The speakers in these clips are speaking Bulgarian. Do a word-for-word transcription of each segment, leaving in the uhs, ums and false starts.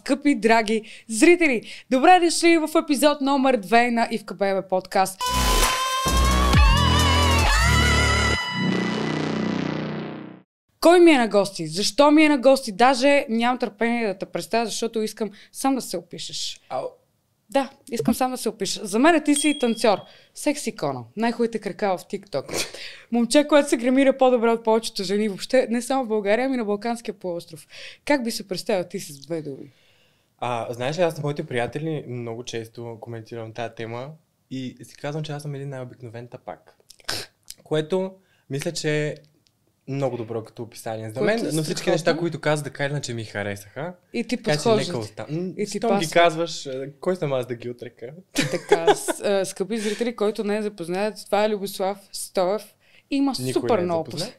скъпи, драги зрители! Добре дошли в епизод номер две на Ивка Бебе подкаст. Кой ми е на гости? Защо ми е на гости? Даже нямам търпение да те представя, защото искам сам да се опишеш. Ау. Да, искам сам да се опиша. За мен ти си танцор. Секс икона. Най-хубавите крака в TikTok. Момче, което се грамира по-добре от повечето жени. Въобще не само в България, ами на Балканския полуостров. Как би се представил ти с две думи? А, знаеш ли, аз с моите приятели много често коментирам тази тема и си казвам, че аз съм един най-обикновен тапак. Което мисля, че е много добро като описание за мен, но всички неща, които казах, така или иначе ми харесаха. И ти подхождат. И ти Щом ги казваш, кой съм аз да ги отрека? Така, с, скъпи зрители, който не е запознат, това е Любослав Стоев. Има Никой супер не е много запознат.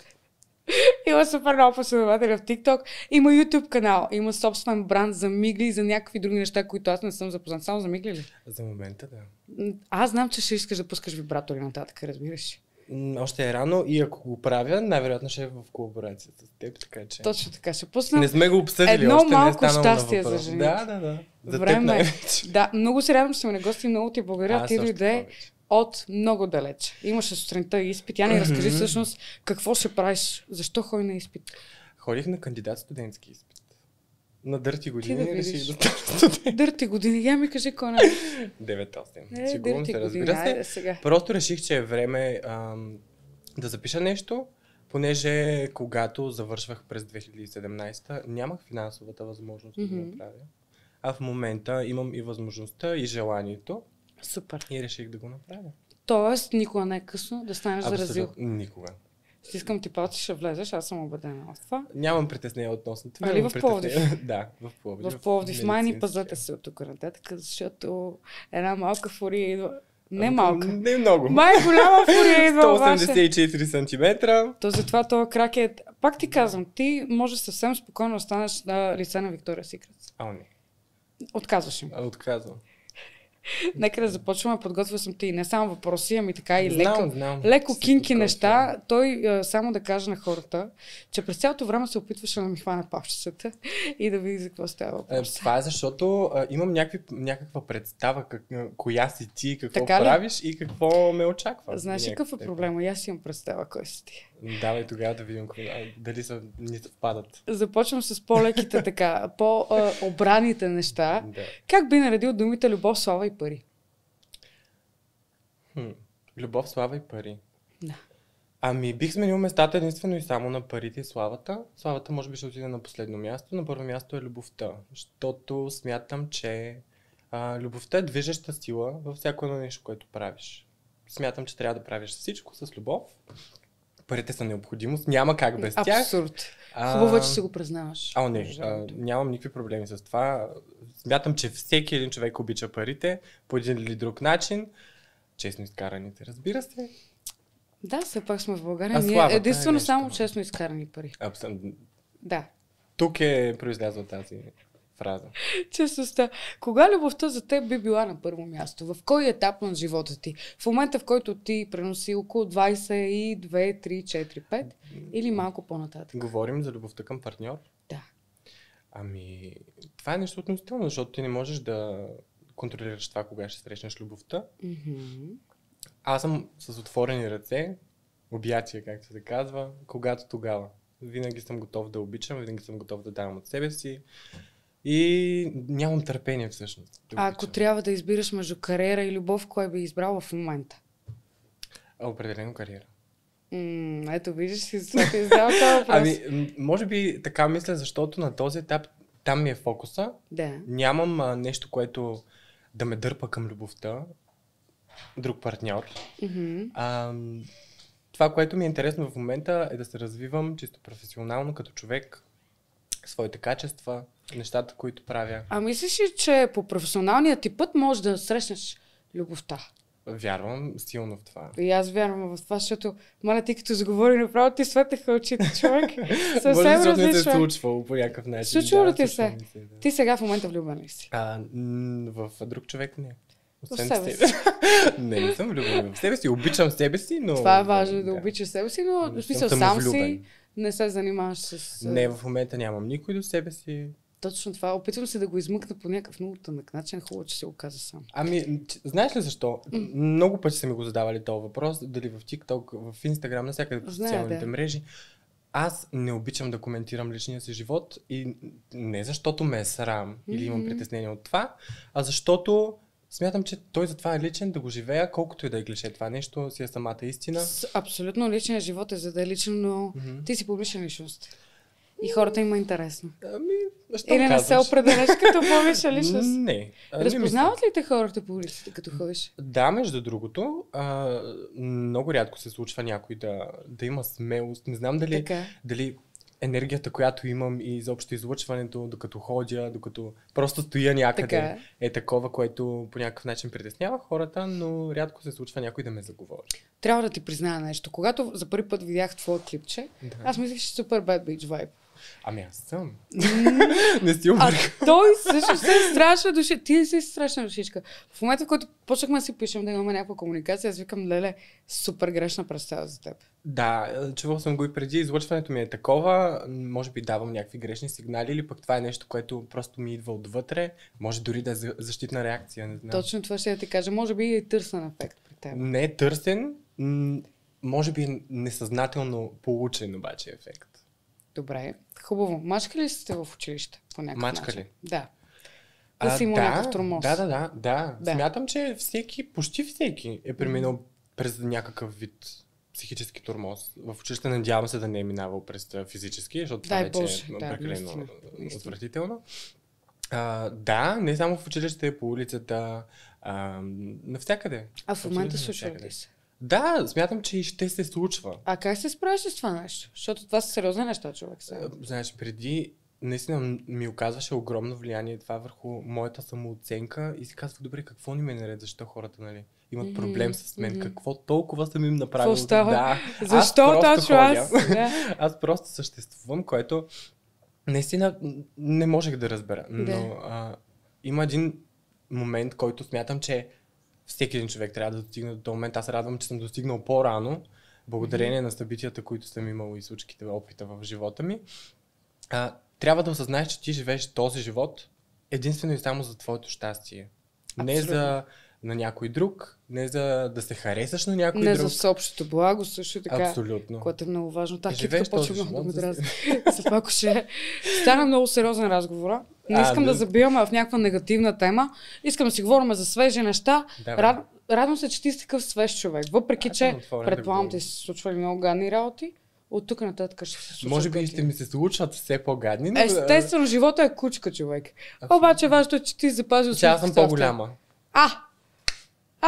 Има супер много последователи в TikTok. Има YouTube канал. Има собствен бранд за мигли и за някакви други неща, които аз не съм запознат. Само за мигли ли? За момента, да. Аз знам, че ще искаш да пускаш вибратори нататък, разбираш. Още е рано и ако го правя, най-вероятно ще е в колаборация с теб, така че... Точно така, ще пуснем. Не сме го обсъдили, едно още малко не е станало щастие на въпрос. за жените. Да, да, да. За Време. теб най-вече. Да, много се радвам, че си ме на гости, много ти благодаря. Аз Ти още дойде повече. от много далеч. Имаше сутринта изпит. Я ни разкажи всъщност какво ще правиш, защо ходи на изпит. Ходих на кандидат студентски изпит. На дърти години да реших видиш. да стана студент. Дърти години, я ми кажи кой не. девет осем. Е, Сигурно дърти се, години, разбира се. айде сега. Просто реших, че е време ам, да запиша нещо, понеже когато завършвах през две хиляди и седемнадесета, нямах финансовата възможност да го Мгм. направя. А в момента имам и възможността, и желанието, Супер. и реших да го направя. Тоест, никога не е късно да станеш заразил. Абсолютно никога. Стискам ти палци, ще влезеш, аз съм убедена в това. Нямам притеснение относно това. Нали имам в Пловдив? притеснение- Да, в Пловдив. В Пловдив май ни медицинския. пазете се от тук нататък, защото една малка фурия идва. Не малка. Не много. Май голяма фурия идва сто обаче. осемдесет и четири сантиметра. То затова този крак е... Пак ти казвам, ти може съвсем спокойно да станеш на лице на Виктория Сикрет. А, не. Отказваш им. А, отказвам. Нека да започваме. Подготвил съм ти не само въпроси, ами така и Знам, леко, знам. леко Си кинки подготвям. неща. Той а, само да каже на хората, че през цялото време се опитваше да ми хване папчицата и да види за какво става Е, въпрос. това е защото а, имам някакви, някаква представа как, а, коя си ти, какво Така ли? правиш и какво ме очаква. Знаеш ли Някакъв какъв е степен. проблема? И аз си имам представа кой си ти. Давай тогава да видим какво- а, дали са, ни съвпадат. Започвам с по-леките така, по-обраните неща. Да. Как би наредил думите любов, слава и пари? Хм. Любов, слава и пари. Да. Ами бих сменил местата единствено и само на парите и славата. Славата може би ще отиде на последно място. На първо място е любовта. Защото смятам, че а, любовта е движеща сила във всяко едно нещо, което правиш. Смятам, че трябва да правиш всичко с любов. Парите са необходимост. Няма как без тях. Абсурд. А, Хубаво е, че се го признаваш. А, не, Между а, другото. нямам никакви проблеми с това. Смятам, че всеки един човек обича парите по един или друг начин. Честно изкараните, разбира се. Да, все пак сме в България. А Ние славата е единствено нещо. само честно изкарани пари. Абсолютно. Да. Тук е произлязла тази фраза. Честността. Кога любовта за теб би била на първо място? В кой етап на живота ти? В момента, в който ти преноси около двайсет и две, три, четири, пет или малко по-нататък? Говорим за любовта към партньор. Да. Ами, това е нещо относително, защото ти не можеш да контролираш това, кога ще срещнеш любовта. Мгм. Аз съм с отворени ръце, обятия, както се казва, когато тогава. Винаги съм готов да обичам, винаги съм готов да давам от себе си и нямам търпение всъщност. Да А ако обичам. трябва да избираш между кариера и любов, кой би избрал в момента? А, определено кариера. М, ето, виждаш си, за да издава този въпрос. Ами, м, може би така мисля, защото на този етап там ми е фокуса. Да. Нямам а, нещо, което да ме дърпа към любовта. Друг партньор. Мгм. А, това, което ми е интересно в момента е да се развивам чисто професионално като човек, своите качества, нещата, които правя. А мислиш ли, че по професионалния ти път можеш да срещнеш любовта? Вярвам силно в това. И аз вярвам в това, защото, маля, ти като заговори направо, ти светаха очите, човек. Може Съвсем би, защото не се е различно. случвало по някакъв начин. Случвало ли ти случва се? ми се, да. Ти сега в момента влюбен ли си? А, м, в друг човек не. Освен себе себе си. Не, не съм влюбен в себе си. Обичам себе си, но... Това е важно, да обичаш себе си, но Не в смисъл съм сам си, самовлюбен. не се занимаваш с... Не, в момента нямам никой до себе си. Точно това. Опитвам се да го измъкна по някакъв много тънък начин. Хубаво, че се оказа сам. Ами, знаеш ли защо? Mm. Много пъти са ми го задавали този въпрос, дали в TikTok, в Instagram, навсякъде по социалните да. мрежи. Аз не обичам да коментирам личния си живот и не защото ме е срам mm-hmm. или имам притеснение от това, а защото смятам, че той затова е личен, да го живея, колкото и да е клише. Това нещо си е самата истина. С, абсолютно личният живот е за да е личен, но mm-hmm. ти си публична личност. И хората има интересно. Ами, или не се определяш като публична личност? Не. Разпознават ли те хората по улиците, като ходиш? Да, между другото. А, много рядко се случва някой да, да има смелост. Не знам дали, дали енергията, която имам и изобщо излъчването, докато ходя, докато просто стоя някъде, така е. е такова, което по някакъв начин притеснява хората, но рядко се случва някой да ме заговори. Трябва да ти призная нещо. Когато за първи път видях твое клипче, да. аз мислех, че супер bad bitch vibe. Ами аз съм. Не си объркам. А той също се е страшна душичка. Ти не си страшна душичка. В момента, в който почнахме да си пишем, да имаме някаква комуникация, аз викам, леле, супер грешна представа за теб. Да, чувал съм го и преди. Излъчването ми е такова. Може би давам някакви грешни сигнали или пък това е нещо, което просто ми идва отвътре. Може дори да е защитна реакция. Не знам. Точно това ще я ти кажа. Може би е търсен ефект при теб. Не е търсен. М- може би несъзнателно получен обаче ефект. Добре. Хубаво. Мачка ли сте в училище? По някакъв Мачка начин? ли? Да. Да си има някакъв тормоз. Да, да, да, да, да. Смятам, че всеки, почти всеки е преминал mm-hmm. през някакъв вид психически тормоз. В училище надявам се да не е минавал през физически, защото това вече е прекалено отвратително. А, да, не само в училище, по улицата, а, навсякъде. А в момента слушате ли се? Да, смятам, че и ще се случва. А как се справиш с това нещо? Защото това са сериозни неща, човек. Сега. Знаеш, преди наистина ми оказваше огромно влияние това върху моята самооценка и си казвах, добре, какво ни ме наред, защо хората, нали, имат mm-hmm. проблем с мен, mm-hmm. какво толкова съм им направил. Какво става? Да, защо точно аз? Да. Аз просто съществувам, което наистина не можех да разбера. Но да. а, има един момент, който смятам, че всеки един човек трябва да достигне до този момент. Аз радвам, че съм достигнал по-рано, благодарение mm-hmm. на събитията, които съм имал и случките, опита в живота ми. А, трябва да осъзнаеш, че ти живееш този живот единствено и само за твоето щастие. Абсолютно. Не за на някой друг, не за да се харесаш на някой не друг. Не за всеобщото благо, също така. Абсолютно. Което е много важно. Та китка почва много да ме дразни. За пак ще стана много сериозен разговора. Не искам а, да, да забиваме в някаква негативна тема. Искам да си говорим за свежи неща. Да, Рад, радвам се, че ти си такъв свеж човек. Въпреки, а, че предполагам да ти се случвали много гадни работи. От тук нататък ще се случват. Може би ще ми се случват все по-гадни. Но... Естествено, живота е кучка, човек. Абсолютно. Обаче важно е, че ти запазил си. Че аз съм по-голяма. А! А!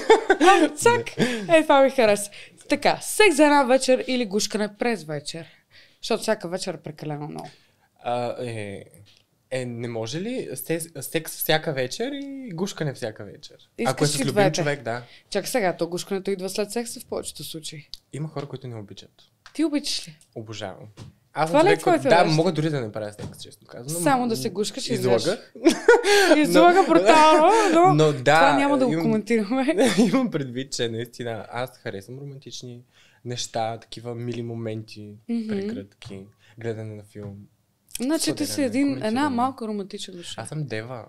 А! Цак! Ей, това ми хареса. Така, секс за една вечер или гушкане през вечер? Защото всяка вечер е прекалено много. А, е... Е, не може ли секс, секс всяка вечер и гушкане всяка вечер? Искаш Ако е с любим човек, да. Чакай сега, то гушкането идва след секса в повечето случаи. Има хора, които не обичат. Ти обичаш ли? Обожавам. Аз това човек, ли, който да, е мога дори да не правя секс, честно казвам. Само да се гушкаш и излагах. Излага брутално, но, но да, това няма да го имам, коментираме. Имам предвид, че наистина аз харесвам романтични неща, такива мили моменти, mm-hmm. прегръдки, гледане на филм. Значи ти си един, една малка романтична душа. Аз съм дева.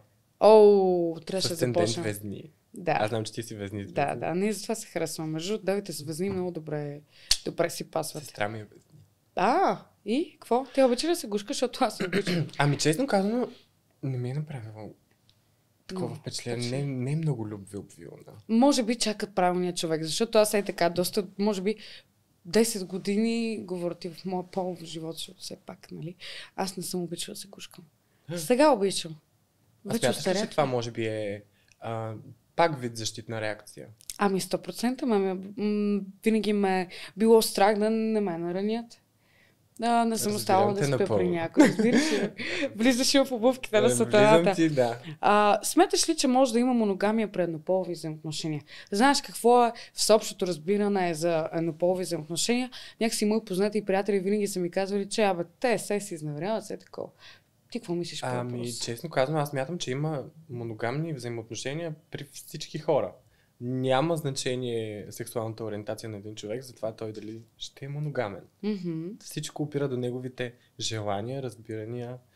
О, трябваше да започна. започна. Звездни. Да. Аз знам, че ти си везни. Да, да, ние затова се харесваме. Между девите звездни много добре, добре си пасват. Сестра ми е везни. А, и? Какво? Ти обича да се гушка, защото аз не обичам. Ами честно казано, не ми е направило такова впечатление. Не, не е много любвеобилна. Може би чакат правилния човек, защото аз е така доста, може би, десет години говоря ти в моя полов живот, защото все пак, нали? Аз не съм обичала да се гушкам. Сега обичам. А смяташ ли, че това може би е а, пак вид защитна реакция? Ами сто процента, ме, м- винаги ме е било страх да не ме наранят. Да, не съм оставала да спя при някой. Разбираш ли? Влизаш в обувките на сатаната. Ти, да. А, смяташ ли, че може да има моногамия при еднополови взаимоотношения? Знаеш какво е всеобщото разбиране за еднополови взаимоотношения? Някакси мои познати и приятели винаги са ми казвали, че абе, те се си изневеряват, все такова. Ти какво мислиш по въпрос? Ами, честно казвам, аз мятам, че има моногамни взаимоотношения при всички хора. Няма значение сексуалната ориентация на един човек, затова той дали ще е моногамен. Mm-hmm. Всичко опира до неговите желания, разбирания,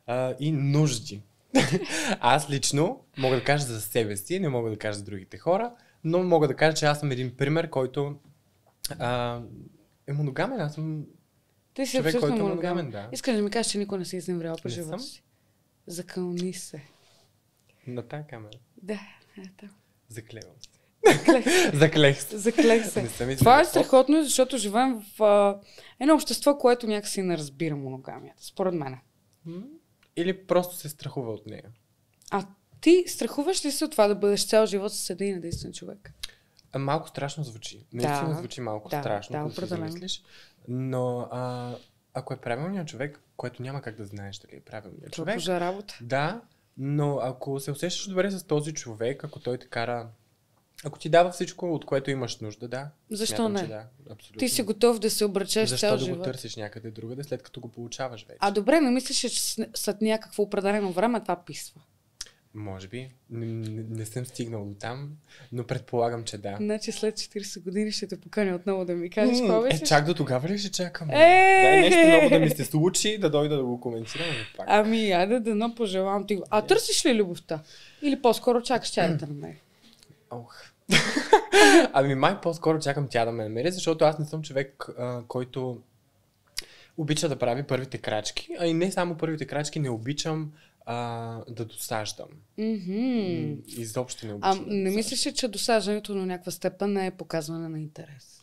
а, и нужди. Аз лично мога да кажа за себе си, не мога да кажа за другите хора, но мога да кажа, че аз съм един пример, който а, е моногамен. Аз съм Ти си човек, абсолютно който е моногамен. моногамен, да. Искаш да ми кажеш, че никой не се изневрява по Не живота съм. си. Закълни се. На тая камера. Да, ето. Заклевам се. Заклех се. Заклех се. Заклех се. Не съм Това е изневрял. страхотно, защото живеем в а, едно общество, което някакси не разбира моногамията, според мен. М? Или просто се страхува от нея. А ти страхуваш ли се от това да бъдеш цял живот с един единствен човек? А, малко страшно звучи. Наистина Да, звучи малко да, страшно, да, като си определено. замислиш. Но а, ако е правилният човек, което няма как да знаеш дали е правилният Това човек, пожа работа. да, но ако се усещаш добре с този човек, ако той те кара, ако ти дава всичко, от което имаш нужда, да. Защо смятам, не? че да, абсолютно. Ти си готов да се обречеш Защо цял да живот. го търсиш някъде другаде, след като го получаваш вече? А добре, не мислиш, че с- след някакво определено време това писва? Може би. Не, не, не съм стигнал до там, но предполагам, че да. Значи след четирийсет години ще те поканя отново да ми кажеш М, какво Е, беше. чак до тогава ли ще чакам? Е! Дай нещо ново да ми се случи, да дойда да го коментирам и пак. Ами, айде да но пожелавам ти го. А търсиш ли любовта? Или по-скоро чакаш тя да те намери? Ох. Ами май по-скоро чакам тя да ме намери, защото аз не съм човек, а, който обича да прави първите крачки, а и не само първите крачки, не обичам а, да досаждам. Мгм. М, Изобщо не обичам. А да не досаждам. мислиш ли, че досаждането на някаква степен не е показване на интерес?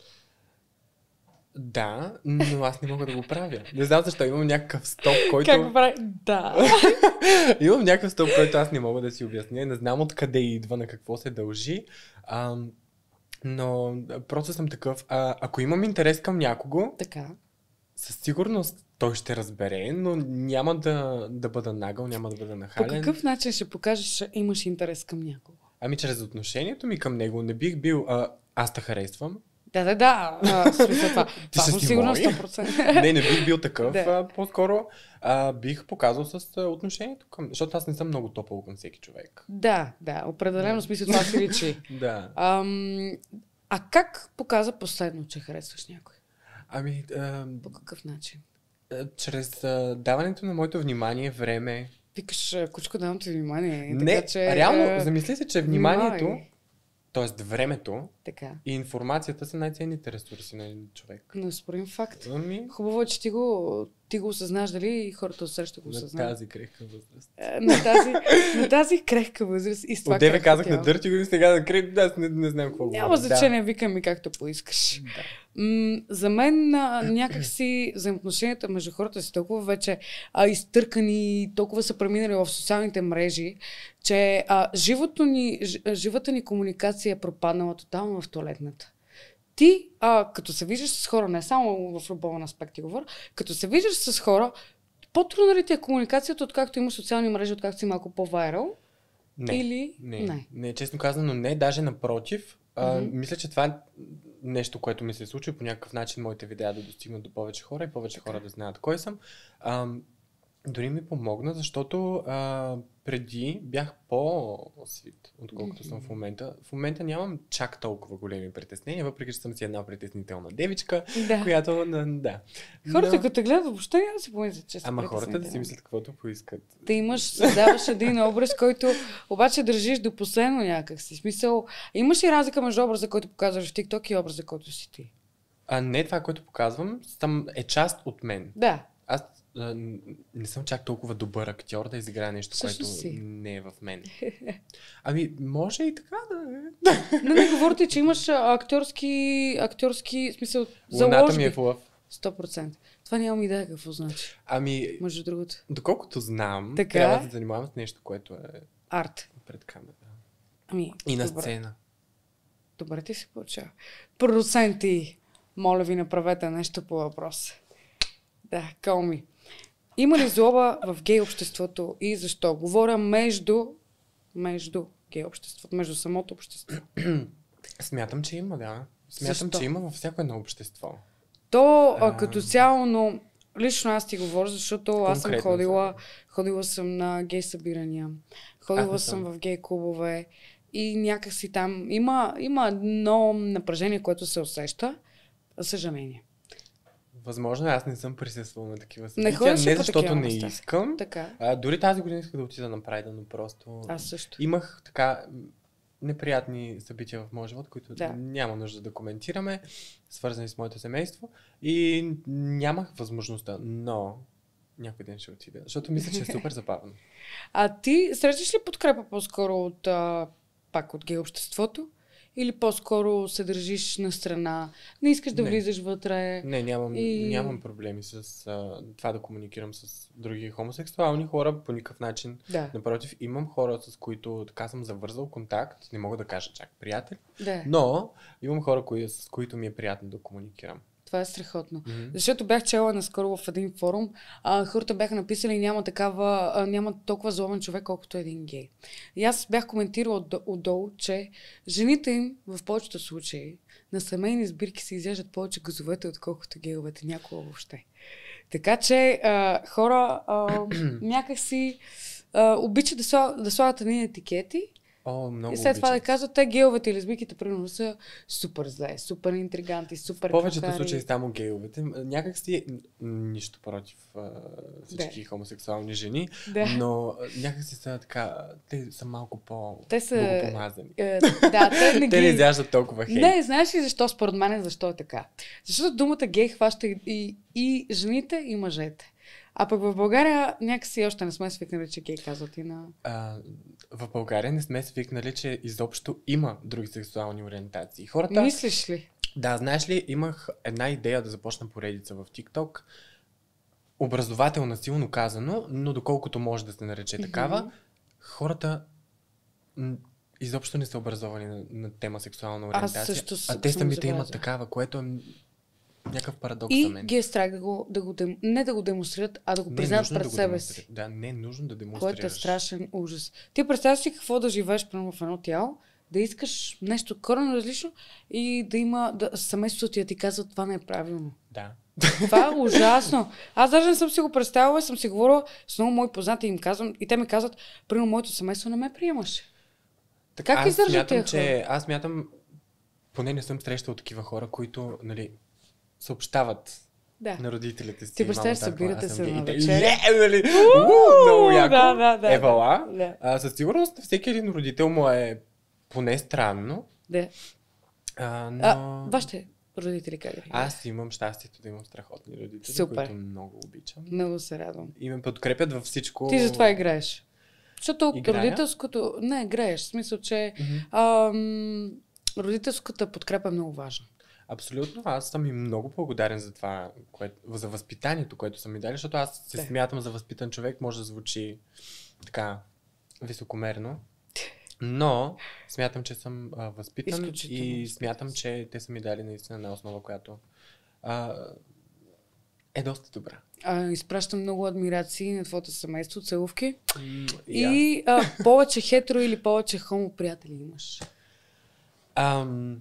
Да, но аз не мога да го правя. Не знам защо, имам някакъв стоп, който... Как го прави? Да. Имам някакъв стоп, който аз не мога да си обясня. Не знам откъде идва, на какво се дължи. А, но просто съм такъв. А, ако имам интерес към някого, Така. със сигурност той ще разбере, но няма да, да бъда нагъл, няма да бъда По нахален. какъв начин ще покажеш, че имаш интерес към някого? Ами чрез отношението ми към него не бих бил... А, аз те харесвам. Да, да, да. А, смисъл това. Ти Това ще съм си сигурна мой. сто процента. Не, не бих бил такъв. Да. а, по-скоро а, бих показал с а, отношението към... Защото аз не съм много топъл към всеки човек. Да, да. Определено смисъл това си личи. Да. Ам, а как показа последно, че харесваш някой? Ами, а, По какъв начин? а, чрез а, даването на моето внимание, време. Викаш, а, кучко, давам ти внимание. Не, така, че, реално, а, замисли се, че вниманието, внимавай. т.е. времето Така. и информацията са най-ценните ресурси на един човек. Неоспорим факт. Ами, Хубаво е, че ти го, ти го осъзнаш, дали и хората отсреща го на осъзнават. тази крехка възраст. Е, На тази, на тази крехка възраст и с това Отдеве крехко казах тяло. на дърти години, сега да крехка, аз не, не знам какво Няма говоря. значение, викай ми както поискаш. Да. М- за мен а, някакси взаимоотношенията между хората са толкова вече а, изтъркани, толкова са преминали в социалните мрежи, че а, живото ни, ж- живата ни комуникация е пропаднала тотално в тоалетната. Ти, а, като се виждаш с хора, не само в любовен аспект ти говоря, като се виждаш с хора, по-трудна ли ти е комуникацията, откакто имаш социални мрежи, откакто си малко по-вайрал? Не, Или не, не? не, честно казано не, даже напротив. А, Мгм. мисля, че това е нещо, което ми се случи по някакъв начин моите видеа да достигнат до повече хора и повече Така. хора да знаят кой съм. А, дори ми помогна, защото а, преди бях по-свит, отколкото съм в момента. В момента нямам чак толкова големи притеснения, въпреки че съм си една притеснителна девичка, Да. която, да, да. Хората, Но- като те гледат, въобще няма да си помислят, че са Ама хората да си притеснителни. мислят каквото поискат. Ти имаш, създаваш един образ, който обаче държиш до последно някак си. Смисъл, имаш ли разлика между образа, който показваш в TikTok и образа, който си ти? А не това, което показвам, съм, е част от мен. Да. Аз а, н- не съм чак толкова добър актьор да изиграя нещо, Всъщност което си. не е в мен. Ами, може и така да е. Не, не говорите, че имаш а, актьорски, актьорски, в смисъл, Луната заложби. ми е в лъв. сто процента. Това нямам идея какво значи. Ами, Между другото. доколкото знам, Така. трябва да се занимавам с нещо, което е Арт. пред камера. Ами, И на добре. сцена. Добре ти се получава. Продуценти, моля ви, направете нещо по въпроса. Да, кълми. Има ли злоба в гей обществото и защо? Говоря между, между гей обществото, между самото общество. Смятам, че има, да. Смятам, Защо? че има във всяко едно общество. То а, А. като цяло, но лично аз ти говоря, защото аз съм Конкретно ходила, ходила съм на гей събирания, ходила не съм съм. в гей клубове и някакси там има, има едно напрежение, което се усеща, за съжаление. Възможно, аз не съм присъствал на такива събития. Не ходиш ли Не по защото такива не места? искам. Така. А, дори тази година исках да отида на Прайда, но просто Аз също. имах така неприятни събития в моя живот, които Да. няма нужда да коментираме, свързани с моето семейство и нямах възможността, но някой ден ще отида, защото мисля, че е супер забавно. А ти срещаш ли подкрепа по-скоро от а, пак от гей обществото? Или по-скоро се държиш на страна, не искаш да Не. влизаш вътре? Не, нямам, И- нямам проблеми с а, това да комуникирам с други хомосексуални хора по никакъв начин. Да, Напротив, имам хора, с които така съм завързал контакт, не мога да кажа чак приятели, да. но имам хора, кои, с които ми е приятно да комуникирам. Това е страхотно. Мгм. Защото бях чела наскоро в един форум, а, хората бяха написали няма такава, а, няма толкова злобен човек, колкото един гей. И аз бях коментирала отдо- отдолу, че жените им в повечето случаи на семейни сбирки се изяждат повече газовете, отколкото гейовете, някога въобще. Така че а, хора а, някакси а, обичат да, сла, да слагат едни етикети. О, много И след това да обичам. казват, те гейовете и лесбийките примерно са супер зле, супер интриганти, супер В повечето кахари. случаи само гейовете. Някак си нищо против а, всички хомосексуални жени, Да. но а, някак си са така, те са малко по Те са- богопомазани. Е, да, те не Те не ги... изяждат толкова хейт. Не, знаеш ли защо според мен защо е така? Защото думата гей хваща и, и, и жените, и мъжете. А пък в България някакси още не сме свикнали, че гей казват и на... А, в България не сме свикнали, че изобщо има други сексуални ориентации. Хората... Мислиш ли? Да, знаеш ли, имах една идея да започна поредица в TikTok. Образователна, силно казано, но доколкото може да се нарече такава, Мгм. хората м, изобщо не са образовани на, на тема сексуална Аз ориентация. също а те съм самите имат забелязала. такава, което е м, някакъв парадокс И за мен. ги е страх да го, да го дем... не да го демонстрират, а да го Не е признаят нужно пред да го себе демонстрираш. си. Да, не е нужно да демонстрираш. Което е страшен ужас. Ти представяш си какво да живееш примерно в едно тяло, да искаш нещо коренно различно и да има, да, семейството ти да ти казва, това не е правилно. Да. Това е ужасно. Аз даже не съм си го представила, съм си говорила с много мои познати и им казвам, и те ми казват, примерно моето семейство не ме приемаше. Как аз издържат смятам, тия че хора? аз смятам, поне не съм срещал такива хора, които, нали, съобщават Да. на родителите си. Ти представяш, мамо, тата, събирате аз съм се гей. на И те, вечеря. «Е, нали? уу, много яко. Да, да, да. Евала. Да. А, със сигурност всеки един родител му е поне странно. Да. А, но... А, вашите родители как ги? Аз имам щастието да имам страхотни родители, Супер. които много обичам. Много се радвам. И ме подкрепят във всичко. Ти затова играеш. Защото Играя? родителското... Не, играеш. В смисъл, че Мгм. ам, родителската подкрепа е много важна. Абсолютно. Аз съм и много благодарен за това, което, за възпитанието, което са ми дали, защото аз се Да. смятам за възпитан човек, може да звучи така високомерно, но смятам, че съм а, възпитан Изключително и възпитан смятам, си. че те са ми дали наистина една основа, която а, е доста добра. А, изпращам много адмирации на твоето семейство, целувки. М, И, аз. И а, повече хетеро или повече хомо приятели имаш? Ам,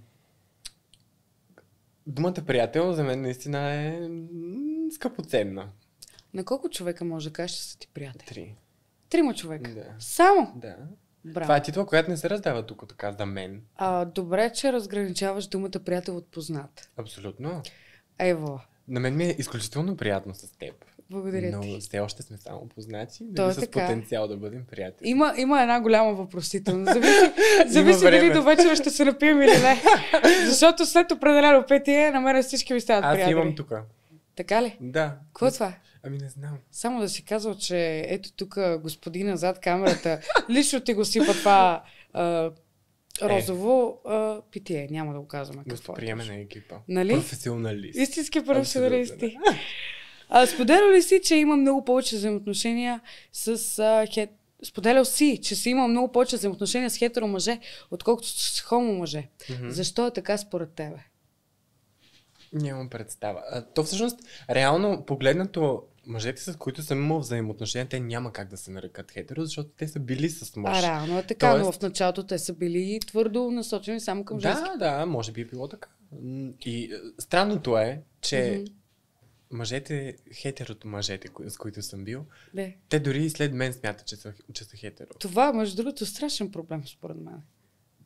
думата приятел за мен наистина е м, скъпоценна. На колко човека може да кажеш, че са ти приятели? Три. Трима човека. Да. Само? Да. Браво. Това е титла, която не се раздава тук така за мен. А, добре, че разграничаваш думата приятел от познат. Абсолютно. Ево, На мен ми е изключително приятно с теб. благодаря Но ти. все още сме само познати, То дали е с така. потенциал да бъдем приятели. Има, има една голяма въпросителна. Зависи, зависи време. дали до вечера ще се напием или не. Защото след определено питие, на мен всички ми стават Аз приятели. имам тук. Така ли? Да. Какво е това? Ами не знам. Само да си казвам, че ето тук господина зад камерата лично ти го сипа това а, розово а, питие. Няма да го казваме какво е. Гостоприеме точно. на екипа. Нали? Професионалист. Истински професионалисти. Абсолютно, А, споделял ли си, че има много повече взаимоотношения с а, хет... Споделял си, че си имал много повече взаимоотношения с хетеро мъже, отколкото с хомо мъже. Мгм. Защо е така според тебе? Нямам представа. А, то всъщност, реално погледнато, мъжете, с които съм имал взаимоотношения, те няма как да се нарекат хетеро, защото те са били с мъж. А, реално е така, но Тоест- в началото те са били твърдо насочени само към женски. Да, да, може би е било така. М, И е, странното е, че Мгм. мъжете, хетерото мъжете, кои- с които съм бил, Да. те дори и след мен смятат, че са, че са хетеро. Това, между другото, е страшен проблем според мен.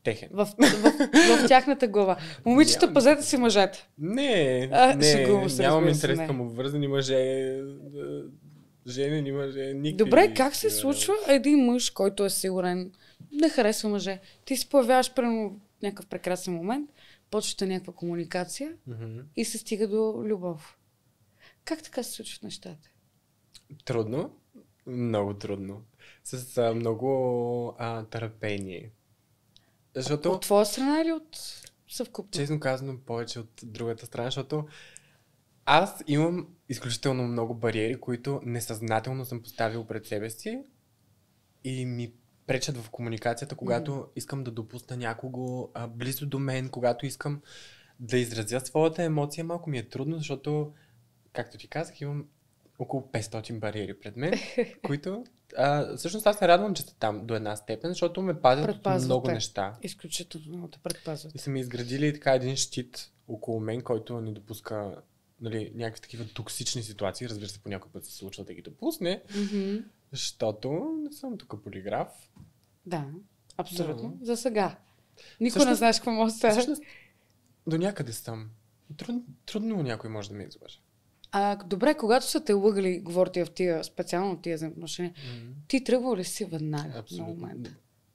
техен. В, в, в, в тяхната глава. Момичета, Нямам. пазете си мъжете. Не, А, не, шегувам се, нямам разбира се, интерес не. към обвързани мъже, женени мъже, никакви. Добре, как се случва един мъж, който е сигурен, не харесва мъже? Ти се появяваш примерно в някакъв прекрасен момент, почвате някаква комуникация Мгм. и се стига до любов. Как така се случват нещата? Трудно, много трудно. С а, много а, търпение. Защото, От твоя страна или от съвкупно? честно казано, повече от другата страна, защото аз имам изключително много бариери, които несъзнателно съм поставил пред себе си и ми пречат в комуникацията, когато mm. искам да допусна някого а, близо до мен, когато искам да изразя своята емоция. Малко ми е трудно, защото, както ти казах, имам около петстотин бариери пред мен, които а, всъщност аз се радвам, че са там до една степен, защото ме пазят от Предпазват много те. неща. Изключително много те предпазват. И са ми изградили така един щит около мен, който ни допуска, нали, някакви такива токсични ситуации. Разбира се, по някой път се случва да ги допусне, Mm-hmm. защото не съм тук полиграф. Да, абсолютно. Да. За сега. Никой Всъщност- не знаеш какво може да стане. Всъщност, до някъде съм. Трудно, трудно някой може да ме излъже. А, добре, когато са те лъгали, говорите в тия, специално в тия взаимоотношения, М, ти тръгвал ли си веднага на Абсолютно. момента?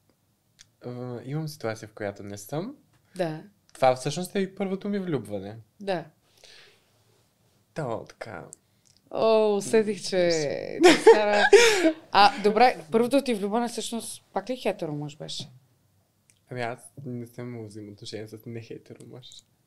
А, имам ситуация, в която не съм. Да, Това всъщност е и първото ми влюбване. да. То, така. О, усетих, че... ти стара- А, добре, първото ти влюбване всъщност пак ли хетеро мъж беше? Ами аз не съм имал взаимоотношения с нехетеро мъж.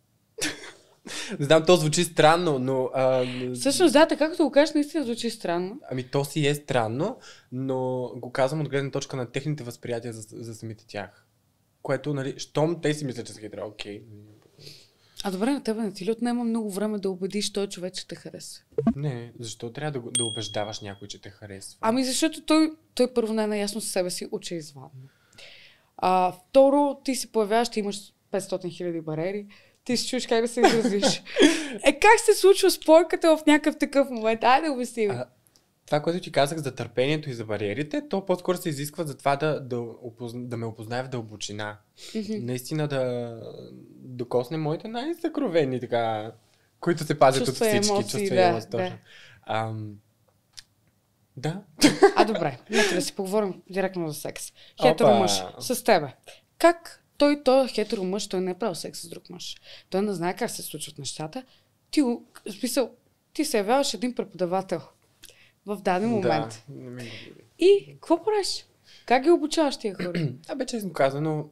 Не знам, то звучи странно, но... А, Всъщност, да, така както го кажеш, наистина звучи странно. Ами то си е странно, но го казвам от гледна точка на техните възприятия за, за самите тях. Което, нали, щом те си мислят, че са хетеро, окей. А добре, на тебе не ти ли отнема много време да убедиш този човек, че те хареса? Не, защо трябва да, го- да убеждаваш някой, че те харесва? Ами защото той, той първо не е наясно със себе си, учи извадно. А, второ, ти си появяваш, ти имаш петстотин хиляди бариери, ти си чуеш как да се изразиш. Е, как се случва спойката в някакъв такъв момент? Айде, обясни ми. А, това, което ти казах за търпението и за бариерите, то по-скоро се изисква за това да, да, опозна, да ме опознае в дълбочина. Мгм. Наистина да докосне моите най-съкровени, така, които се пазят Чувства от и всички емоции, чувства и да, емоции. да. точно. Ам, да. А, добре, нека да си поговорим директно за секс. Хетеро Опа. мъж с тебе. Как той, той е хетеро мъж, той не е правил секс с друг мъж. Той не знае как се случват нещата. Ти, го- в смисъл, ти се явяваш един преподавател в даден момент. Да, не ми говори. И какво правиш? Как ги обучаваш тия хора? Абе, честно казано,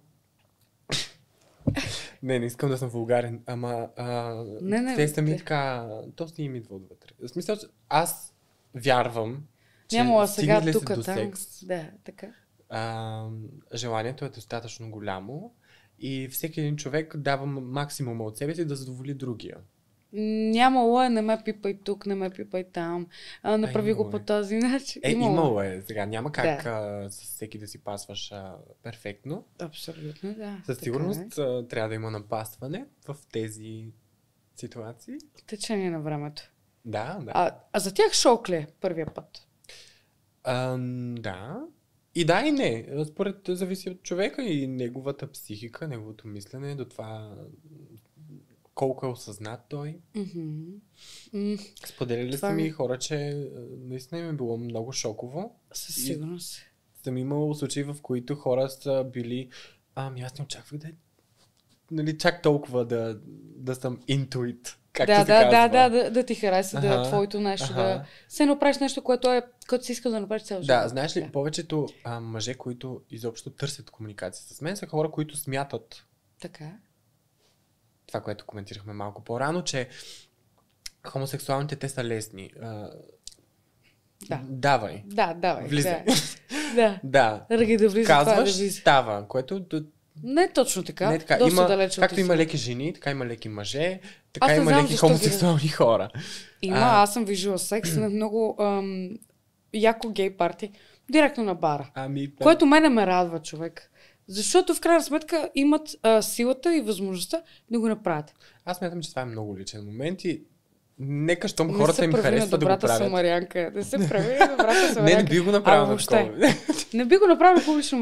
не, не искам да съм вулгарен, ама а, Не, не, те сами те- така, то си им идва отвътре. В смисъл, че аз вярвам, че Нямала сега стигне ли се тук, до там. секс, Да, така. а, желанието е достатъчно голямо и всеки един човек дава м- максимума от себе си да задоволи другия. Нямало е, не ме пипай тук, не ме пипай там. А, направи имало го по е. този начин. Е, имало е. Сега няма как Да. а, с всеки да си пасваш а, перфектно. Абсолютно, да. Със така сигурност а, трябва да има напасване в тези ситуации. е. Течение на времето. Да, да. А, а за тях шок ли е първия път? А, да. И да, и не. Според зависи от човека и неговата психика, неговото мислене, до това колко е осъзнат той. Мгм. М, Споделяли Това са ми ми- хора, че а, наистина им е било много шоково. Със И- сигурност. Съм имал случаи, в които хора са били, ами аз не очаквах да е, нали, чак толкова да, да съм into it, както Да, се да, казва. да, да, да, да ти хареса, да Аха, е твоето нещо, аха. да се направиш нещо, което е, което си искал да направиш цял живот. Да, знаеш ли, повечето а, мъже, които изобщо търсят комуникация с мен, са хора, които смятат Така. това, което коментирахме малко по-рано, че хомосексуалните те са лесни. А, Да. Давай. Да, давай. Влизай. Да. Да. Ръги да влиза, това да Казваш, влиза. става, което д- Не е точно така. не е така. Доста Има, далече от както има истината. леки жени, така има леки мъже, така Аз не има знам леки защо ги- хомосексуални хора. Има, А. аз съм виждала секс на много ам, яко гей парти, директно на бара. Ами, Което мене ме радва, човек. Защото в крайна сметка имат а, силата и възможността да го направят. аз смятам, че това е много личен момент и нека, щом Не хората се им прави на харесва да го добрата правят. самарянка. Не се прави на добрата самарянка. Не, не би го направил А, на въобще. такова. Не би го направил на публично място.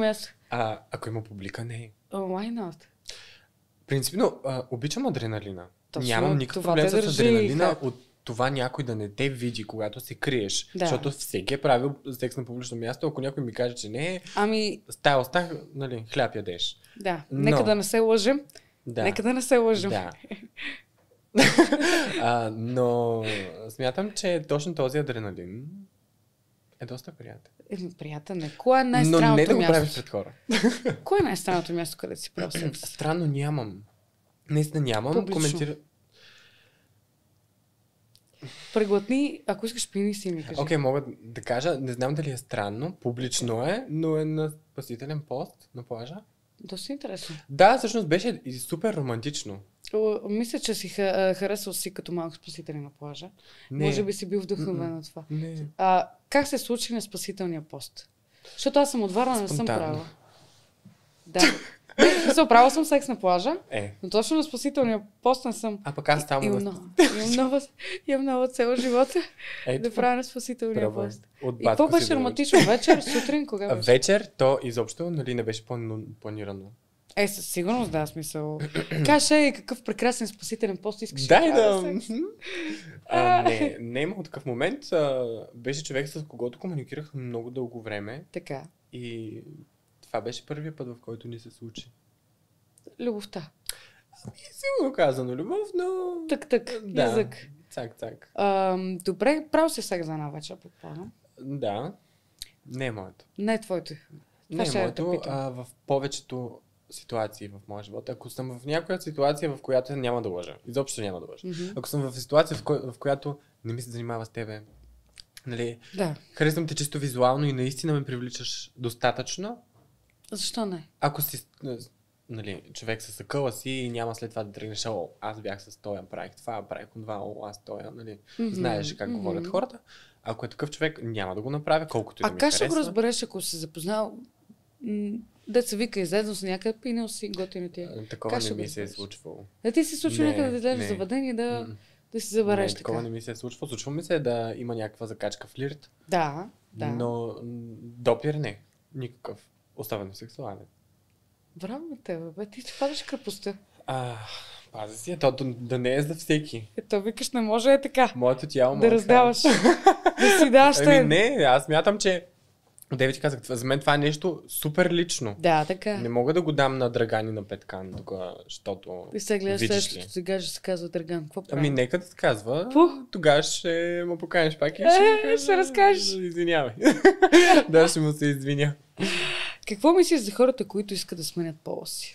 А, ако има публика, не. Oh, why not? Принципно, а, обичам адреналина. Точно, Нямам никакъв това проблем те с държи адреналина хайп. от това някой да не те види, когато се криеш. Да. Защото всеки е правил секс на публично място. Ако някой ми каже, че не е, Ами, стая остах, нали, хляб ядеш. да, Но- нека да не се лъжем. Да. Нека да не се лъжем. Да. а, но смятам, че точно този адреналин е доста приятен. Е, приятен е. Кое е Но не най-странното да го правиш място? пред хора. Кое е най-странното място, където си правил секс? Странно нямам. Наистина нямам. Публично. Коментира... Преглътни, ако искаш пини си ми кажи. Окей, okay, мога да кажа, не знам дали е странно, публично е, но е на спасителен пост на плажа. Доста интересно. Да, всъщност беше и супер романтично. О, мисля, че си ха- а, харесал си като малък спасителен на плажа. Не. Може би си бил вдъхновен от това. Не. А, как се случи на спасителния пост? Защото аз съм от Варна, не съм Спонтанно. правила. Да. Не, се оправила съм секс на плажа, Е. но точно на спасителния пост не съм. А пък аз там Имам в... много, имам много, имам много цел живота Ето, да правя на спасителния пробвай. пост. От И какво батко си беше да романтично? Вечер, сутрин, кога А беше? вечер то изобщо нали, не беше плану- планирано. Е, със сигурност, да, смисъл. Каже, е, какъв прекрасен спасителен пост искаш Дай правя да... секс. а, не, не е имало такъв момент. А, беше човек, с когото комуникирах много дълго време Така, и това беше първият път, в който ни се случи. любовта. Силно казано любов, но... Тък-тък, Да. язък. Цак, цак. Ам, добре, правил си секс за една вечер, предполагам. Да. Не е моето. Не е твоето. Това Не ще е я да те моето. питам. А, в повечето ситуации в моя живот. Ако съм в някоя ситуация, в която няма да лъжа. Изобщо няма да лъжа. Мгм. Ако съм в ситуация, в, кой, в която не ми се занимава с тебе, нали, Да. харесвам те чисто визуално и наистина ме привличаш достатъчно, Защо не? ако си нали, човек с акъла си и няма след това да тръгнеш, о, аз бях с тоя, правих това, правих това, о, аз тоя, нали, Мгм. знаеш как Мгм. говорят хората. Ако е такъв човек, няма да го направя, колкото и да А ми как ще го харесва. разбереш, ако си запознал? м, Да се вика, излезнал си някъде, пинал си, готино ти. е. А, Такова Как не ще го ми се е разбереш? случвало. Да ти се случва Не, някъде да излезеш не. в заведение, да, М. да си забереш Не, такова така. не ми се е случвало. Случва ми се да има някаква закачка флирт, Да, да. но м, допир не. Никакъв. Особено сексуален. Браво на тебе, бе, ти ти падаш крепостта. А, пази си, то да, да не е за всеки. Ето, викаш, не може е така. Моето тяло... Да моят раздаваш. Да си даваш Ами те. не, аз мятам, че Деви ти казах, за мен това е нещо супер лично. Да, така. Не мога да го дам на Драгани на Петкан, тук, защото И сега гледаш видиш ли. следващото сега ще се казва Драган. Какво прави? Ами нека да ти казва, Пух. тогава ще му поканиш пак и Е, ще, му ще кажа, разкажеш. Извинявай. Да, ще му се извиня. Какво мислиш за хората, които искат да сменят пола си?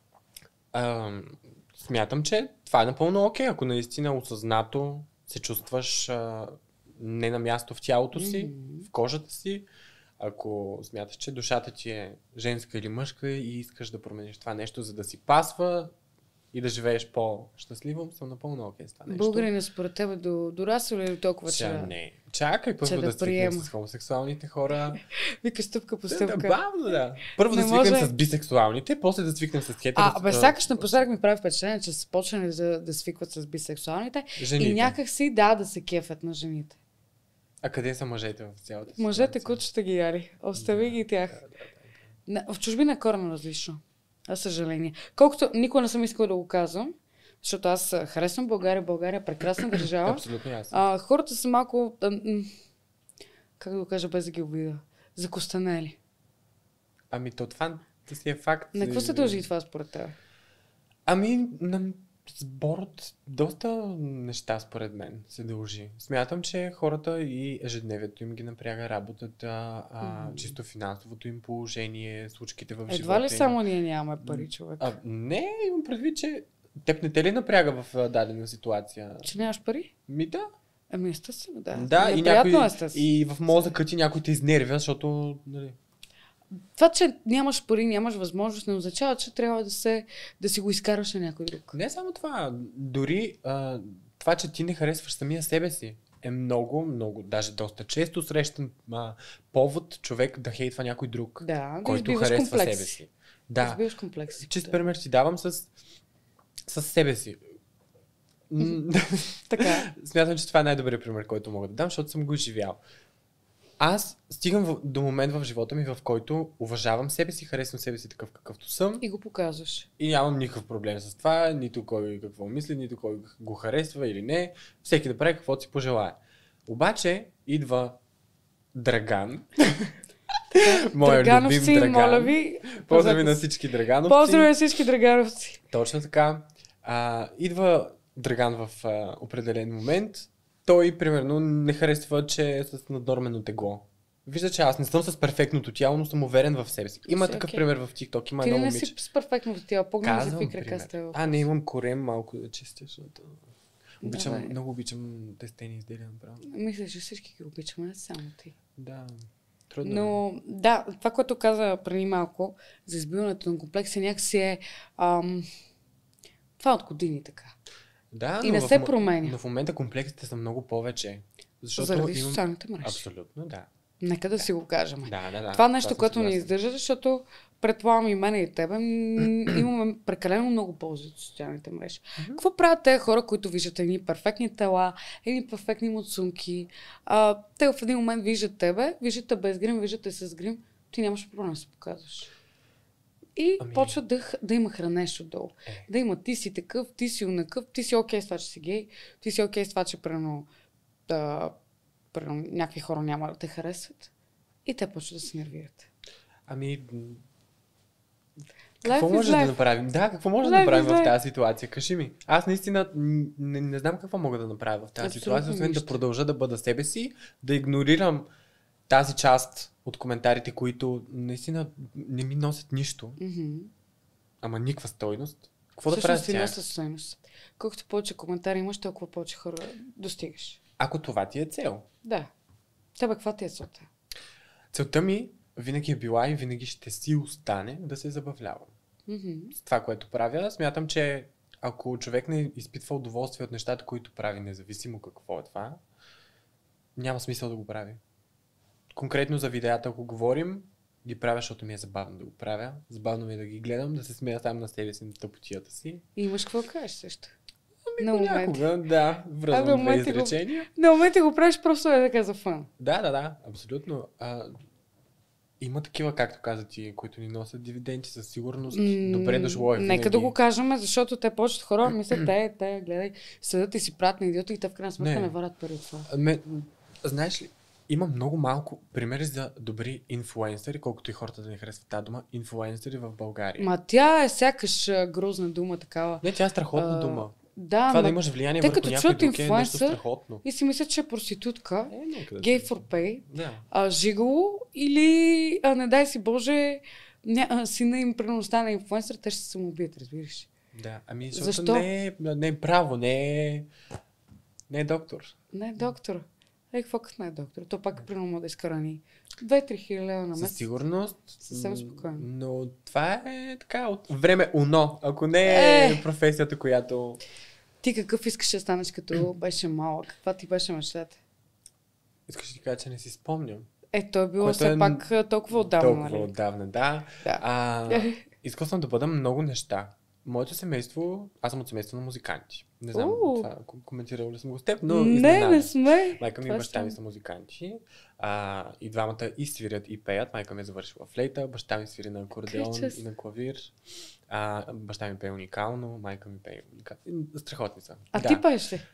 А, смятам, че това е напълно окей, ако наистина осъзнато се чувстваш а, не на място в тялото си, Мгм. в кожата си, ако смяташ, че душата ти е женска или мъжка и искаш да промениш това нещо, за да си пасва и да живееш по-щастливо, съм напълно окей с това нещо. Българин според тебе до, дорасъл ли е толкова, че Сега да... не. Чакай първо че да, да да свикнем приема. с хомосексуалните хора. Вика стъпка по Да, стъпка. бавно, да. Първо Не да свикнем може. с бисексуалните, после да свикнем с хетеро. А, бе, сякаш напоследък ми прави впечатление, че са почнали да, да свикват с бисексуалните Жените. и някак си да, да се кефят на жените. А къде са мъжете в цялата Мъжете ситуация? кучета ги яри. Остави ги тях. Не, в чужбина е коренно различно. За съжаление. Колкото никога не съм искала да го казвам, защото аз а, харесвам България, България е прекрасна държава. Абсолютно ясно. А, хората са малко, а, м- как да го кажа без да ги обида, закостанели. Ами то това да си е факт. На какво се дължи това според теб? Ами на сбор от доста неща според мен се дължи. Смятам, че хората и ежедневието им ги напряга работата, а, Мгм. чисто финансовото им положение, случките в живота Едва ли им. само ние нямаме пари, човек? А, не, имам предвид, че теб не те ли напряга в а, дадена ситуация? Че нямаш пари? Ми да. Ами естествено, да. Да, и, Неприятно някой, естествено. и в мозъка ти някой те изнервя, защото... Нали, Това, че нямаш пари, нямаш възможност, не означава, че трябва да, се, да си го изкараш на някой друг. не само това, дори а, това, че ти не харесваш самия себе си, е много, много, даже доста често срещан а, повод човек да хейтва някой друг, Да, да който избиваш харесва комплекси. себе си. Да, Избиваш комплекси. чист пример ти давам с, с себе си. М, Така. Смятам, че това е най-добрият пример, който мога да дам, защото съм го изживял. аз стигам в, до момент в живота ми, в който уважавам себе си, харесвам себе си такъв какъвто съм. И го показваш. И нямам никакъв проблем с това, нито кой какво мисли, нито кой го харесва или не. Всеки да прави каквото си пожелае. Обаче идва Драган. Моя любим Драган. Моля ви. Поздрави на всички Драгановци. Поздрави на всички Драгановци. Точно така. А, идва Драган в а, определен момент. Той, примерно, не харесва, че е с наднормено тегло. Вижда, че аз не съм с перфектното тяло, но съм уверен в себе си. Има Си, такъв окей. пример в TikTok. Има Ти едно не момиче. си с перфектното тяло. Погледни за Казвам какви крака пример. сте въпрос. А, не, имам корем малко да чистя, защото... Обичам, Давай. много обичам тестени изделия направо. Мисля, че всички ги обичаме, не само ти. Да, трудно. Но да, това, което каза преди малко за избиването на комплекси, някакси е ам, това от години така. Да, И но не в се мо- променя. Но в момента комплексите са много повече. Защото Заради имам... социалните мрежи. Абсолютно, да. Нека да си го кажем. Да, да, да. Това нещо, съм което ни съгласен. издържа, защото предполагам и мене и тебе, м, имаме прекалено много ползи от социалните мрежи. Мгм. Какво правят тези хора, които виждат едни перфектни тела, едни перфектни муцунки? А, те в един момент виждат тебе, виждат те без грим, виждат те с грим, ти нямаш проблем да се показваш. И Ами- почва да, х- да има хранеж отдолу. Е. Да има ти си такъв, ти си онакъв, ти си окей с това, че си гей, ти си окей с това, че прено, да, прено, някакви хора няма да те харесват. И те почват да се нервират. Ами... м, Life Какво is може да life. направим? Да, какво може да Life направим is в life. тази ситуация? Кажи ми. Аз наистина м, не, не знам какво мога да направя в тази Абсолютно ситуация, освен нищо. да продължа да бъда себе си, да игнорирам тази част от коментарите, които наистина не ми носят нищо, Мгм. ама никаква стойност. Какво да правя с Всъщност и тях? носа стойност. Колкото повече коментари имаш, толкова повече хора достигаш. Ако това ти е цел. Да. Тебе каква ти е целта? Целта ми винаги е била и винаги ще си остане да се забавлявам. Мгм. С това, което правя, смятам, че ако човек не изпитва удоволствие от нещата, които прави, независимо какво е това, няма смисъл да го прави. Конкретно за видеята, ако говорим, ги правя, защото ми е забавно да го правя. Забавно ми е да ги гледам, да се смея сам на себе си, на тъпотията си. И имаш какво да кажеш също. На момент. Понякога, да, А, на връзвам две моменти го- изречения. На моменти го правиш просто е така за фан. Да, да, да, абсолютно. А, има такива, както каза ти, които ни носят дивиденти със сигурност. М, Добре дошло е Нека винаги. да го кажем, защото те повечето хора мислят, те, те, гледай, седат и си правят на идиоти и те в крайна сметка Не. не, варят пари от това. Ме, знаеш ли, има много малко примери за добри инфлуенсъри, колкото и хората да не харесват тази дума, инфлуенсъри в България. Ма тя е сякаш а, грозна дума такава. Не, тя е страхотна А, дума. Да, Това ма... да имаш влияние те върху като някой чуят друг е нещо инфлуенсър, страхотно. и си мислят, че е проститутка, Е, нека да гей си- for pay, Да. а, жигало или, а, не дай си Боже, ня, а, сина им примерно стане инфлуенсър, те ще се самоубият, разбираш. Да, ами защото Защо? не е, не е право, не е, не е доктор. Не, доктор. Е, какво като не е доктор? То пак примерно може да изкарани две-три хиляди лева на Със месец. сигурност. Съвсем м, спокойно. Но това е така от време уно, ако не е, Е. професията, която... Ти какъв искаш да станеш като беше малък? Каква ти беше мечтата? Искаш да ти кажа, че не си спомням. Е, то е било Което все е пак а, толкова отдавна, Толкова нали? отдавна, да. Да. А, искал съм да бъда много неща. Моето семейство, аз съм от семейство на музиканти. Не знам, Уу. това ком- коментирал ли съм го с теб, но не, изненада. не сме. Майка ми и Това баща ми стана. са музиканти. А, и двамата и свирят, и пеят. Майка ми е завършила флейта, баща ми свири на акордеон Кричас. и на клавир. А, баща ми пее уникално, майка ми пее уникално. Страхотни са. А да. ти пееш ли?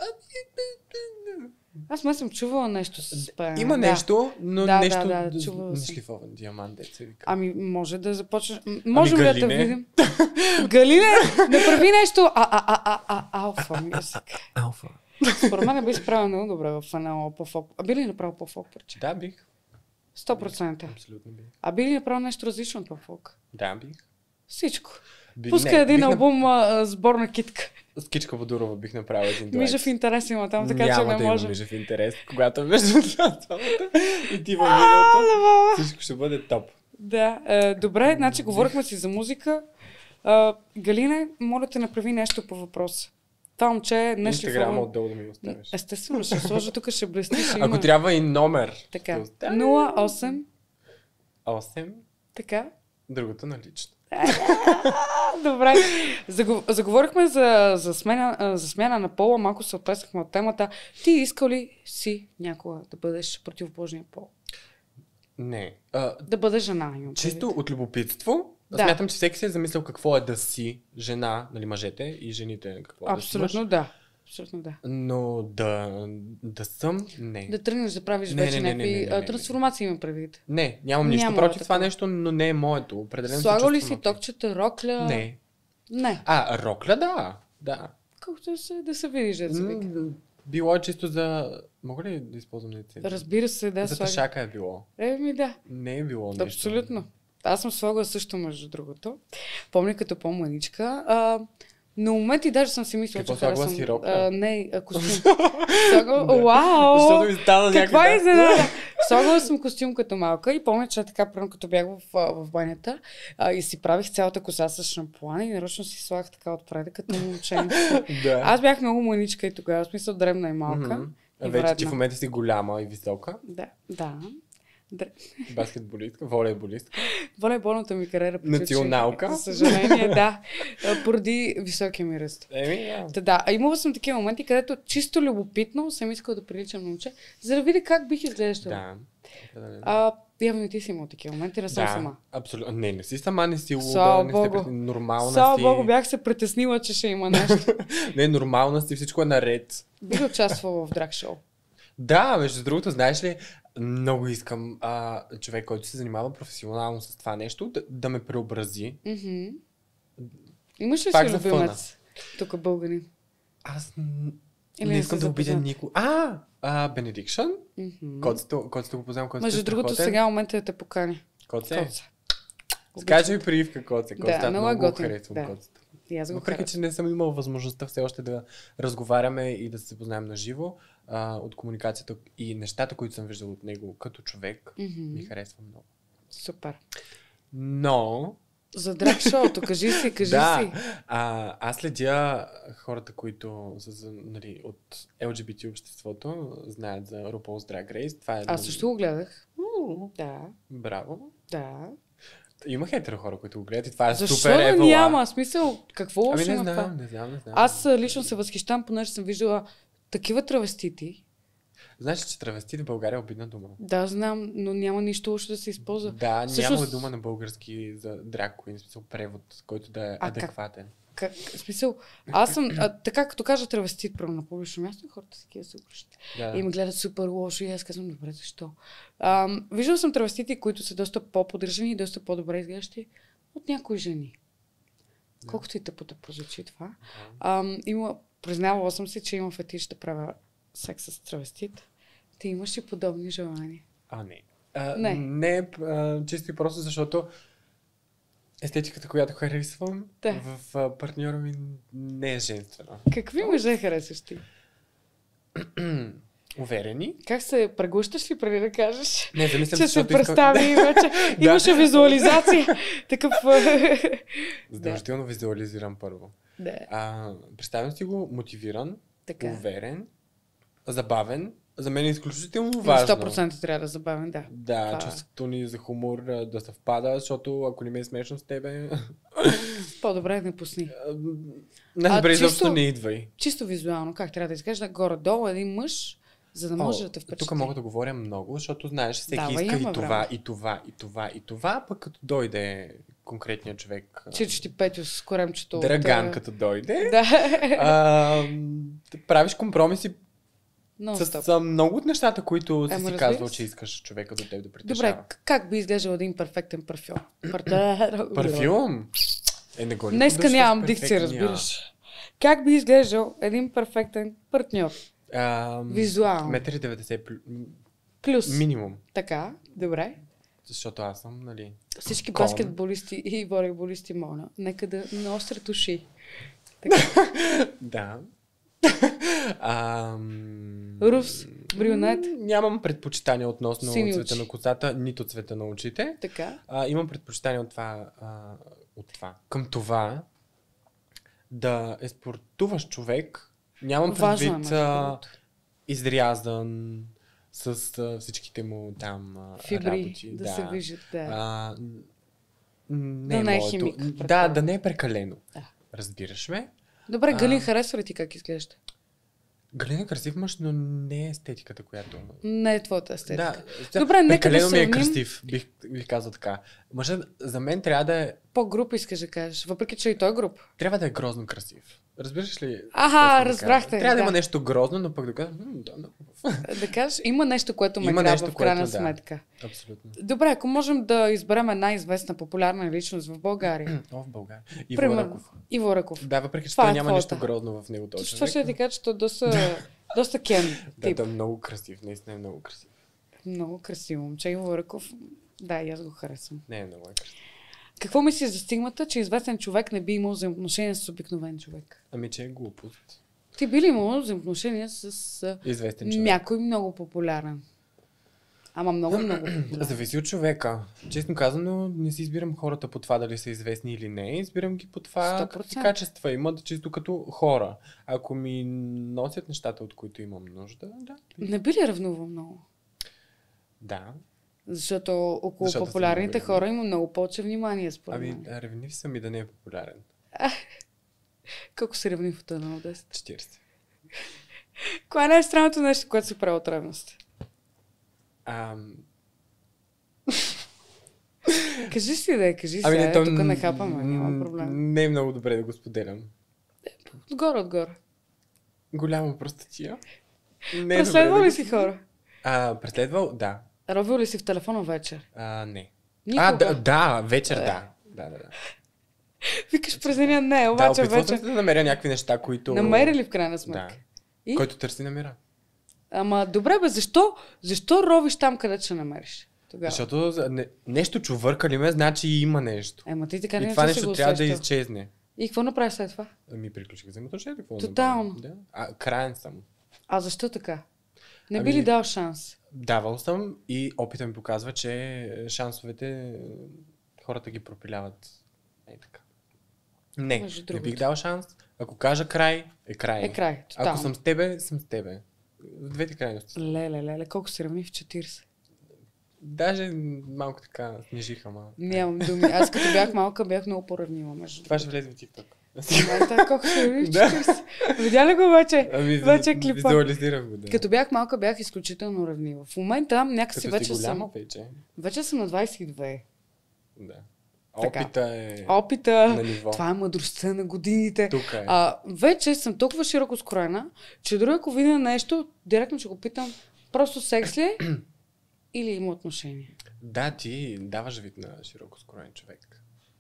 Аз ме съм чувала нещо с пеене. Има да. нещо, но Да, нещо да, да, чувала съм. нешлифован диамант, деца се вика. Ами, може да започнеш. М, Можем ли да те Галине? видим? Галине, направи нещо. А, а, а, а, а, алфа мюзик. Алфа. Според мен би справил много добре в едно по-фоп. А би ли направил по-фоп парче? Да, бих. сто процента. Абсолютно бих. А би ли направил нещо различно от по-фок? Да, бих. Всичко. Би, Пуска един бих албум а, сборна китка. На... С Кичка Водурова бих направил един дует. Мижа в интерес има там, така Няма че не да има може. Мижа в интерес, когато е между двамата и ти във миналото. Всичко ще бъде топ. Да, е, добре, значи говорихме си за музика. Е, Галине, моля те направи нещо по въпроса. Това момче е не Инстаграма шлифован. отдолу да ми го оставиш. Естествено, ще сложа тук, ще блести, ще има. Ако трябва и номер. Така, ще оставя. нула осем, осем. така. Другото налично. Добре. Загов... Заговорихме за, за, смена, а, за смяна на пола, малко се отплесахме от темата. Ти искал ли си някога да бъдеш противоположния пол? Не. А, Да бъда жена, имам чисто предвид. от любопитство, Да. смятам, че всеки си е замислил какво е да си жена, нали, мъжете и жените какво е да си мъж. Абсолютно да. Абсолютно да. Но да, да съм, не. Да тръгнеш да правиш Не, вече не, не, не, някакви не, не, а, не. трансформации, имам предвид. Не, нямам нищо Няма против това такова. нещо, но не е моето. Определено се Слагал ли чувствам си окей. токчета, рокля? Не. Не. А, рокля, да. Да. Колкото да се, да се видиш, да се вика. М, Било е чисто за... Мога ли да използвам лице? Разбира се, да, За слага. тъшака е било. Еми да, Не е било нещо. абсолютно. Аз съм слагала също, между другото. Помня като по-мъничка. А, на моменти даже съм си мислила, Какво че слагала харесвам... си, рокля? а, не, а, костюм. Слагала... Да. Вау! Защото ми стана Каква някъде. е изненада? Слагала съм костюм като малка и помня, че така, пръвно като бях в, а, в банята а, и си правих цялата коса с шампуан и нарочно си слагах така отпред, като момченце. Да. Аз бях много мъничка и тогава, в смисъл дребна и малка. Мгм. и Вече ти вредна. в момента си голяма и висока. Да, да. Др... Баскетболистка, волейболистка. Волейболната ми кариера приключи. Националка. За съжаление, да. а, Поради високия ми ръст. Еми, да. Та, да, а имала съм такива моменти, където чисто любопитно съм искала да приличам на момче, за да видя как бих изглеждала. Да. определено. А, явно и ти си имал такива моменти, не съм Да, сама. абсолютно. Не, не си сама, не си луда, Слава не Богу. сте нормална Слава си. Богу, бях се притеснила, че ще има нещо. Не, нормална си, всичко е наред. Бих участвала в драг шоу. Да, между другото, знаеш ли, много искам а, човек, който се занимава професионално с това нещо, да, да ме преобрази. Мгм. Имаш ли Пак си за любимец? Тук българин. Аз н- Или не не искам се да обидя запознат? никой. А, а Benediction? Мгм. Котсто, котсто го познавам, котсто Между е другото, страхотен. сега момента е да те покани. Коце? Коца. Скажи ми прививка, Коце. Коце, Да, аз много е много го готин. харесвам, Да. Коцето. И аз го Въпреки, харесвам. че не съм имал възможността все още да разговаряме и да се запознаем на живо, а, от комуникацията и нещата, които съм виждал от него като човек, Мгм. ми харесва много. Супер. Но, За драг шоуто, кажи си, кажи да, си. а, аз следя хората, които са за, нали, от Ел Джи Би Ти обществото, знаят за RuPaul's Drag Race. Това е Аз нали- също го гледах. М, Да, Браво. да. Има хетеро хора, които го гледат и това е Защо супер да евола. няма? Смисъл, какво Ами лошо не има в това? знам, не знам, не знам. Аз а, лично се възхищавам, понеже съм виждала такива травестити. Знаеш, че травестит в България е обидна дума. Да, знам, но няма нищо лошо да се използва. Да, Всъщност- няма дума на български за drag queen, в смисъл превод, който да е А как? адекватен. Как, в смисъл, аз съм, а, така като кажа травестит, прямо на публично място, хората са такива се обръщат. Да. И ме гледат супер лошо и аз казвам, добре, защо? А, виждал съм травестити, които са доста по-поддържани и доста по-добре изглеждащи от някои жени. Да. Колкото и тъпо да прозвучи това. А, има, признавала съм се, че имам фетиш да правя секс с травестит. Ти имаш и подобни желания. А, не. А, Не. не, а, чисто и просто защото естетиката, която харесвам Да. в а, партньора ми не е женствена. Какви мъже харесваш ти? Уверени? Как се преглъщаш ли преди да кажеш? Не, замислям Че се, се защото искам- представи вече. Имаше визуализация. Такъв... Задължително визуализирам първо. Да, А, представям си го мотивиран, така. уверен, забавен. За мен е изключително Но важно. сто процента трябва да забавен, да. Да, Това е. чувството ни за хумор а, да съвпада, защото ако не ми е смешно с тебе, По-добре не пусни. най-добре А, изобщо чисто- не идвай. Чисто визуално, как трябва да изглежда горе-долу един мъж, за да може О, да те впечатли. Тук мога да говоря много, защото знаеш, всеки Давай, иска и имаме това, време. и това, и това, и това, пък като дойде конкретният човек, а, Чичо ти Петю с коремчето. от, Драган а, като дойде, Да. а, да правиш компромиси Но с, стоп. с много от нещата, които си Ама си разбира казвал, се. че искаш човека до теб да притежава. Добре, к- как би изглеждал един перфектен парфюм? Партер- Парфюм? Е, не го ли Днеска подушваш нямам дикция, перфектния? разбираш. Как би изглеждал един перфектен партньор? А, Визуално. метър и деветдесет плю- м, Плюс. минимум. Така, добре. Защото аз съм, нали... Всички Кон. баскетболисти и волейболисти, моля, нека да наострят уши. Така. Да. Ам... Рус, брюнет. м, Нямам предпочитание относно Сини цвета очи. на косата, нито цвета на очите. Така. А, имам предпочитание от това, а, от това. Към това да е спортуващ човек. Нямам Важно е, предвид между а, другото. изрязан с а, всичките му там а, Фибри работи. да, се виждат, да. А, н- не Да е не е моето. химик, Да, предполагам. да не е прекалено. Да. Разбираш ме? Добре, Галин, а- харесва ли ти как изглежда? Галин е красив мъж, но не е естетиката, която... Не е твоята естетика. Да, Добре, нека да прекалено ми е сравним. красив, бих ви казал така. Мъжът за мен трябва да е, По-груп искаш да кажеш, въпреки че и той е груп. трябва да е грозно красив. Разбираш ли? Аха, какво искам да разбрахте, кажа? Трябва да да. има нещо грозно, но пък да кажа, «М, да, много хубав». Да кажеш, има нещо, което ме Има грабва нещо, в крайна което, да. сметка. Абсолютно. Добре, ако можем да изберем една известна популярна личност в България. О, в България. Иво Примерно, Раков. Иво Раков. Да, въпреки че Това той е няма твоята. нищо грозно в него този Това човек. ще я ти кажа, че той е доста, доста кен Да, тип. той е много красив, наистина е много красив. Много красиво момче. Иво Раков, да, и аз го харесвам. Не е много е красив. Какво мислиш за стигмата, че известен човек не би имал взаимоотношения с обикновен човек? Ами, че е глупост. Ти би ли имал взаимоотношения с а, Известен човек. някой много популярен? Ама много, много популярен. Зависи от човека. Честно казано, не си избирам хората по това дали са известни или не. Избирам ги по това сто какви процента. качества имат, чисто като хора. Ако ми носят нещата, от които имам нужда, да. Не би ли ревнувал много? Да. Защото около Защото съм популярните много хора има много повече внимание, според Ами, мен. ревнив съм и да не е популярен. Колко си ревнив от едно от десет? четирийсет. Кое е най-странното нещо, което си правил от ревност? Ам... Кажи си да е, кажи Ами, се, не, то тук не м- хапаме, няма м- проблем. Не е много добре да го споделям. Отгоре, отгоре. Голяма простотия. Не е Преследвал добре ли да си го- хора? А, преследвал? Да. Ровил ли си в телефона вечер? А, не. Никога. А, да, да, вечер, да. Да, да, да. Викаш през деня не, Да, обаче опитвал вечер. съм се да намеря някакви неща, които... Намери ли в крайна сметка? Да. И? Който търси, намира. Ама добре бе, защо? Защо ровиш там, където ще намериш? Тогава. Защото за- не, нещо чувърка ли ме, значи има нещо. Ема ти така И не това си нещо го трябва да усещал. изчезне. И какво направиш след това? Ами приключих взаимоотношението. Какво Тотално. направя? Да. А, краен съм. А защо така? Не Ами- би ли дал шанс? Давал съм и опитът ми показва, че шансовете е, хората ги пропиляват. Е така. Не, Между не другото. бих дал шанс. Ако кажа край, е край. Е край, тотално. Ако съм с тебе, съм с тебе. В двете крайности. Леле, леле, колко си равни в четирийсет? Даже малко така снижиха, ма. Нямам думи. Аз като бях малка, бях много по-равнила между Това ще влезе в TikTok. В момента колко си равни в Да. четирийсет? Видя ли го обаче? Ами, Вече клипа. визуализирах го, да. Като бях малка, бях изключително равнива. В момента някакси Като вече си голяма съм... вече. Вече съм на двайсет и две. Да. Така. Опита е Опита, на ниво. това е мъдростта на годините. Тук е. А, вече съм толкова широко скроена, че дори ако видя нещо, директно ще го питам, просто секс ли е или има отношение? Да, ти даваш вид на широко скроен човек.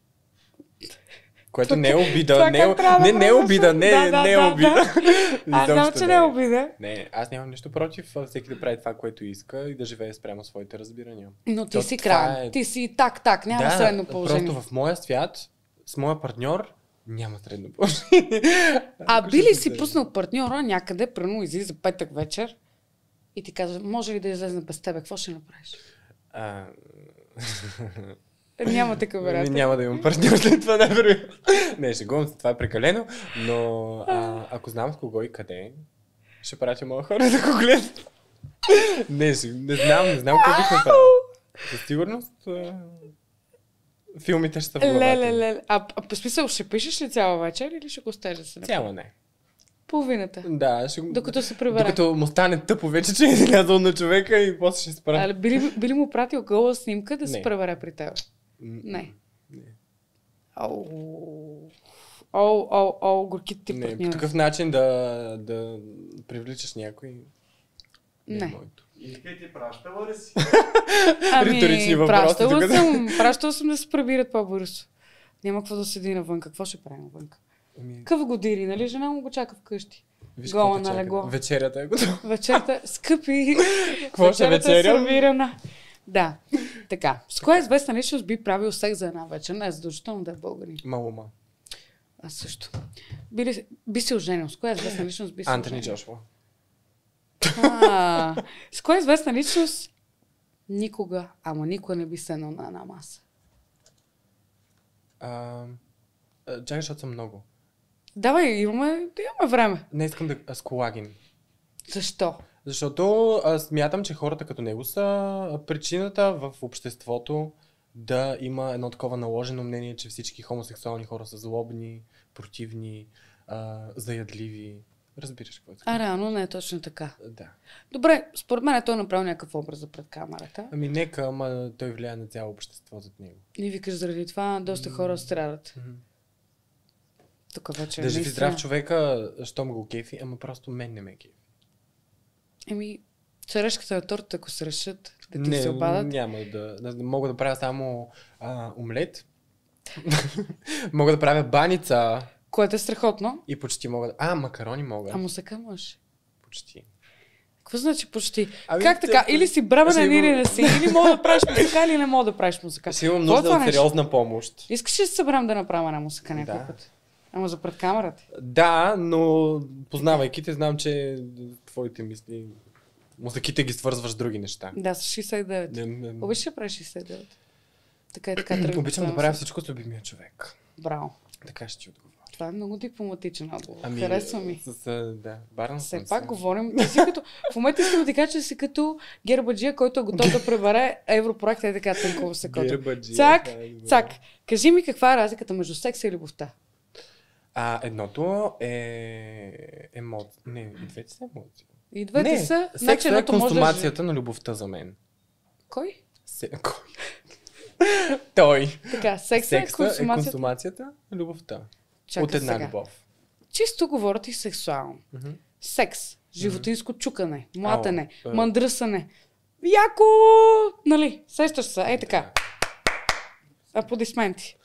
Което не е обида. това Не е, как трябва да не, не е правиш? обида. Не, Да, да, не е да, обида. Аз знам, Изобщо че не е обида. Не, аз нямам нищо против а, всеки да прави това, което иска и да живее спрямо своите разбирания. Но ти То си това край. е- Ти си так-так, няма да, средно положение. просто в моя свят, с моя партньор, няма средно положение. А Ако би ще ли се си гледа. пуснал партньора някъде, прено излиза петък вечер и ти казва, може ли да излезна без тебе, какво ще направиш? А, Няма такъв Ами, вариант. няма да имам партньор след това, например. Не, шегувам се, това е прекалено, но а, ако знам с кого и къде, ще пратя моя хора да го гледат. Не, ще- не знам, не знам какво бих направил. Със сигурност а, филмите ще са в главата. Леле, ми. леле. А, а по смисъл, ще пишеш ли цяла вечер или ще го оставиш да се направи? Цяло не. Половината. Да, ще... го- Докато се прибере. Докато му стане тъпо вече, че е излязъл на човека и после ще спра. А, би, ли, би ли му пратил гола снимка да се Не. пребере при теб? М, Не. Не. Оу, оу, оу, оу, горките ти Не, по партньори. такъв начин да, да привличаш някой. Не. Не. Е моето. И ти ти пращала ли си? Ами, Риторични въпроси пращала тук. съм, пращала съм да се прибират по-бързо. Няма какво да седи навън. Какво ще правим навън? Ами, Къв го дири, нали? Жена му го чака вкъщи. виж Гола какво те на чака. легло. Вечерята е готова. Вечерта, скъпи. Какво ще вечерята е вечерям? сервирана. Да. Така. С коя известна личност би правил секс за една вечер? Не е задължително да е българин. Малума. Аз също. Би, ли, би се оженил. С коя известна личност би се Антони оженил? Джошуа. А, с коя известна личност никога, ама никога не би седнал на една маса? А, а, чакай, защото съм много. Давай, имаме, имаме време. Не искам да... а, с Колагин. Защо? Защото а, смятам, че хората като него са а, причината в обществото да има едно такова наложено мнение, че всички хомосексуални хора са злобни, противни, а, заядливи. Разбираш какво е. А, реално не е точно така. Да. Добре, според мен той е направил някакъв образ за пред камерата. Ами нека, ама той влияе на цяло общество зад него. И викаш, заради това доста хора страдат. Мгм. Тук вече Да живи наистина- здрав човека, щом го кефи, ама просто мен не ме кефи. Еми, черешката на тортата, ако се решат да ти се обадат. няма да, да, да. Мога да правя само а, омлет. Мога да правя баница. Което е страхотно. И почти мога да... А, макарони мога. А мусака можеш. Почти. Какво значи почти? Ами, Как те- така? Или си бременен, ще или имам- не си. Или мога да правиш мусака, или не мога да правиш мусака. Ще имам Какво е нужда това от нещо? сериозна помощ. Искаш ли да се съберем да направим една мусака някой Да. път? Ама за пред камерата. Да, но познавайки те, знам, че твоите мисли... Музиките ги свързваш с други неща. Да, с шейсет и девет. Не, не, не. Обичаш да правиш шейсет и девет? Така и така тръгва. Обичам да правя всичко с любимия човек. Браво. Така ще ти отговоря. Това е много дипломатичен отговор. Ами, Харесва ми. С, а, да, баран съм Все пак се. говорим. Ти си като... В момента искам да ти кажа, че си като гербаджия, който е готов да пребере европроекта и така тънкова секунда. Гербаджия, Цак, това е добре. цак. Кажи ми каква е разликата между секса и любовта? А, едното е емоция. Не, и двете са емоции. И двете не, са... секс значи е едното може да... консумацията на любовта за мен. Кой? Се... Кой? Той. Така, секса е Секса е консумацията. консумацията на любовта. Чакай От една сега. любов. Чисто говорят и сексуално. Мгм. Секс, животинско чукане, млатене, Ало, е. мандръсане. Яко! Нали, сещаш се, ей така. Аплодисменти.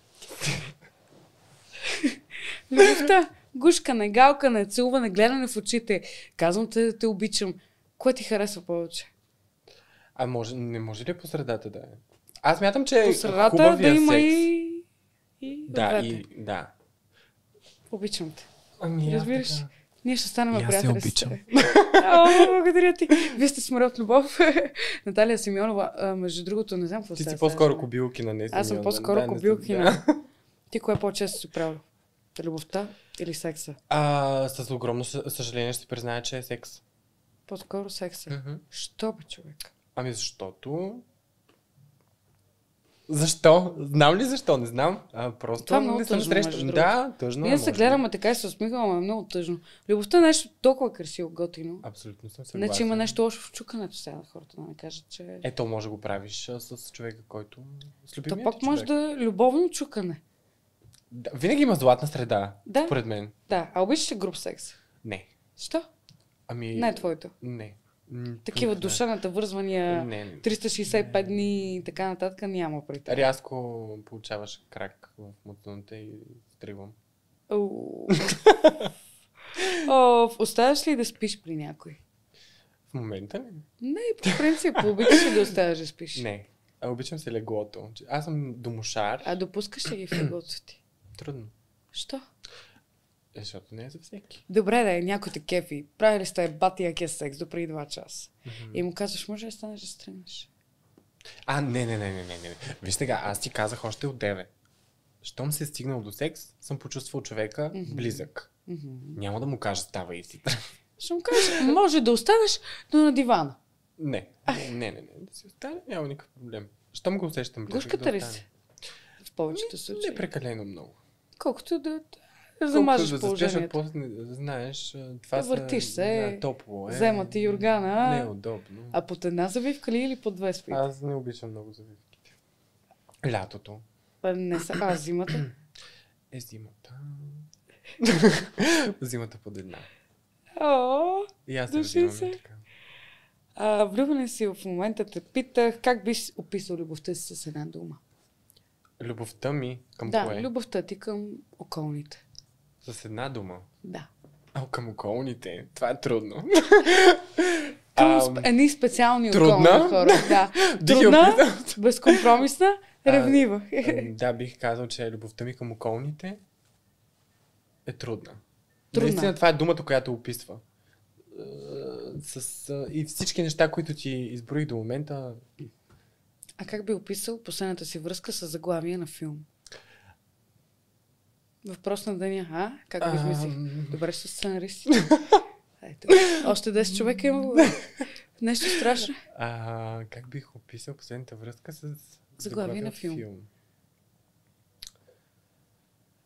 Любовта, гушкане, галкане, целуване, гледане в очите. Казвам те, те обичам. Кое ти харесва повече? А може, не може ли по средата да е? Аз мятам, че По е средата да хубавия има секс. и... и Да, двете. и да. Обичам те. Ами, аз Разбираш? така. Ние ще станем И аз се приятели с обичам. тебе. О, благодаря ти. Вие сте смърт от любов. Наталия Симеонова, а, между другото, не знам какво Ти става си по-скоро сега. кобилкина, не Аз съм Симеона. по-скоро Да, не съм- кобилкина. да. Ти кое по-често си правил? Любовта или секса? А, с огромно съ- съжаление ще си призная, че е секс. По-скоро секса. Мгм. Що бе, човек? Ами защото... Защо? Знам ли защо? Не знам. А, просто Това е много не съм тъжно, срещал. между другото. Да, тъжно е, Ние се може би. гледаме така и се усмихваме, е много тъжно. Любовта е нещо толкова красиво, готино. Абсолютно съм съгласен. Не, че има нещо лошо в чукането сега на хората, да не кажат, че... Ето може да го правиш а, с човека, който... С То любимия пак ти може човек. да е любовно чукане. Да, винаги има златна среда, Да. според мен. Да, а обичаш ли груп секс? Не. Що? Ами... Не е твоето. Не. М, Такива не. душаната вързвания, Не, не. триста шейсет и пет дни и така нататък няма при теб. Рязко получаваш крак в мутната и стригвам. Оу. О, оставаш ли да спиш при някой? В момента не. Не, по принцип, обичаш ли да оставаш да спиш? Не. А обичам се леглото. Аз съм домушар. А допускаш ли ги в леглото ти? Трудно. Що? Е, защото не е за всеки. Добре да е, някой те кефи. Правили сте бати якия секс до преди два часа. Мгм. И му казваш, може да станеш да стремиш. А, не, не, не, не, не, не. Виж сега, аз ти казах още от девет. Щом се е стигнал до секс, съм почувствал човека Мгм. близък. Мгм. Няма да му кажа става и си. Ще му кажеш, може да останеш, но на дивана. Не, не, не, не, не, да си остане, няма никакъв проблем. Щом го усещам близък, Гушката да ли остане. си? В повечето случаи. Не прекалено много. Колкото да, да Колкото замажеш да заспеш, положението. после не- знаеш, а, това Да са... въртиш се, да, топло е. взема ти юргана. Неудобно. А под една завивка ли или под две спите? Аз не обичам много завивките. Лятото А, не са, а зимата? е зимата. Зимата под една. О, И аз се Души взимам се. така. а, влюбен си в момента те питах, как биш описал любовта си с една дума? Любовта ми към Да, кое? любовта ти към околните. С една дума. Да. А, към околните. Това е трудно. Към Ам, сп... едни специални трудна? околни хора. Да. Бих я Трудна, описал. безкомпромисна, А, ревнива. Ам, Да, бих казал, че любовта ми към околните е трудна. Трудна. Наистина това е думата, която описва. Е, С, а, и всички неща, които ти изброих до момента, А как би описал последната си връзка с заглавие на филм? Въпрос на деня, а? Как го измислих? Ам. Добре, с сценаристи. Ето. Още десет човека има. Нещо страшно. А, как бих описал последната връзка с Заглавие на от филм.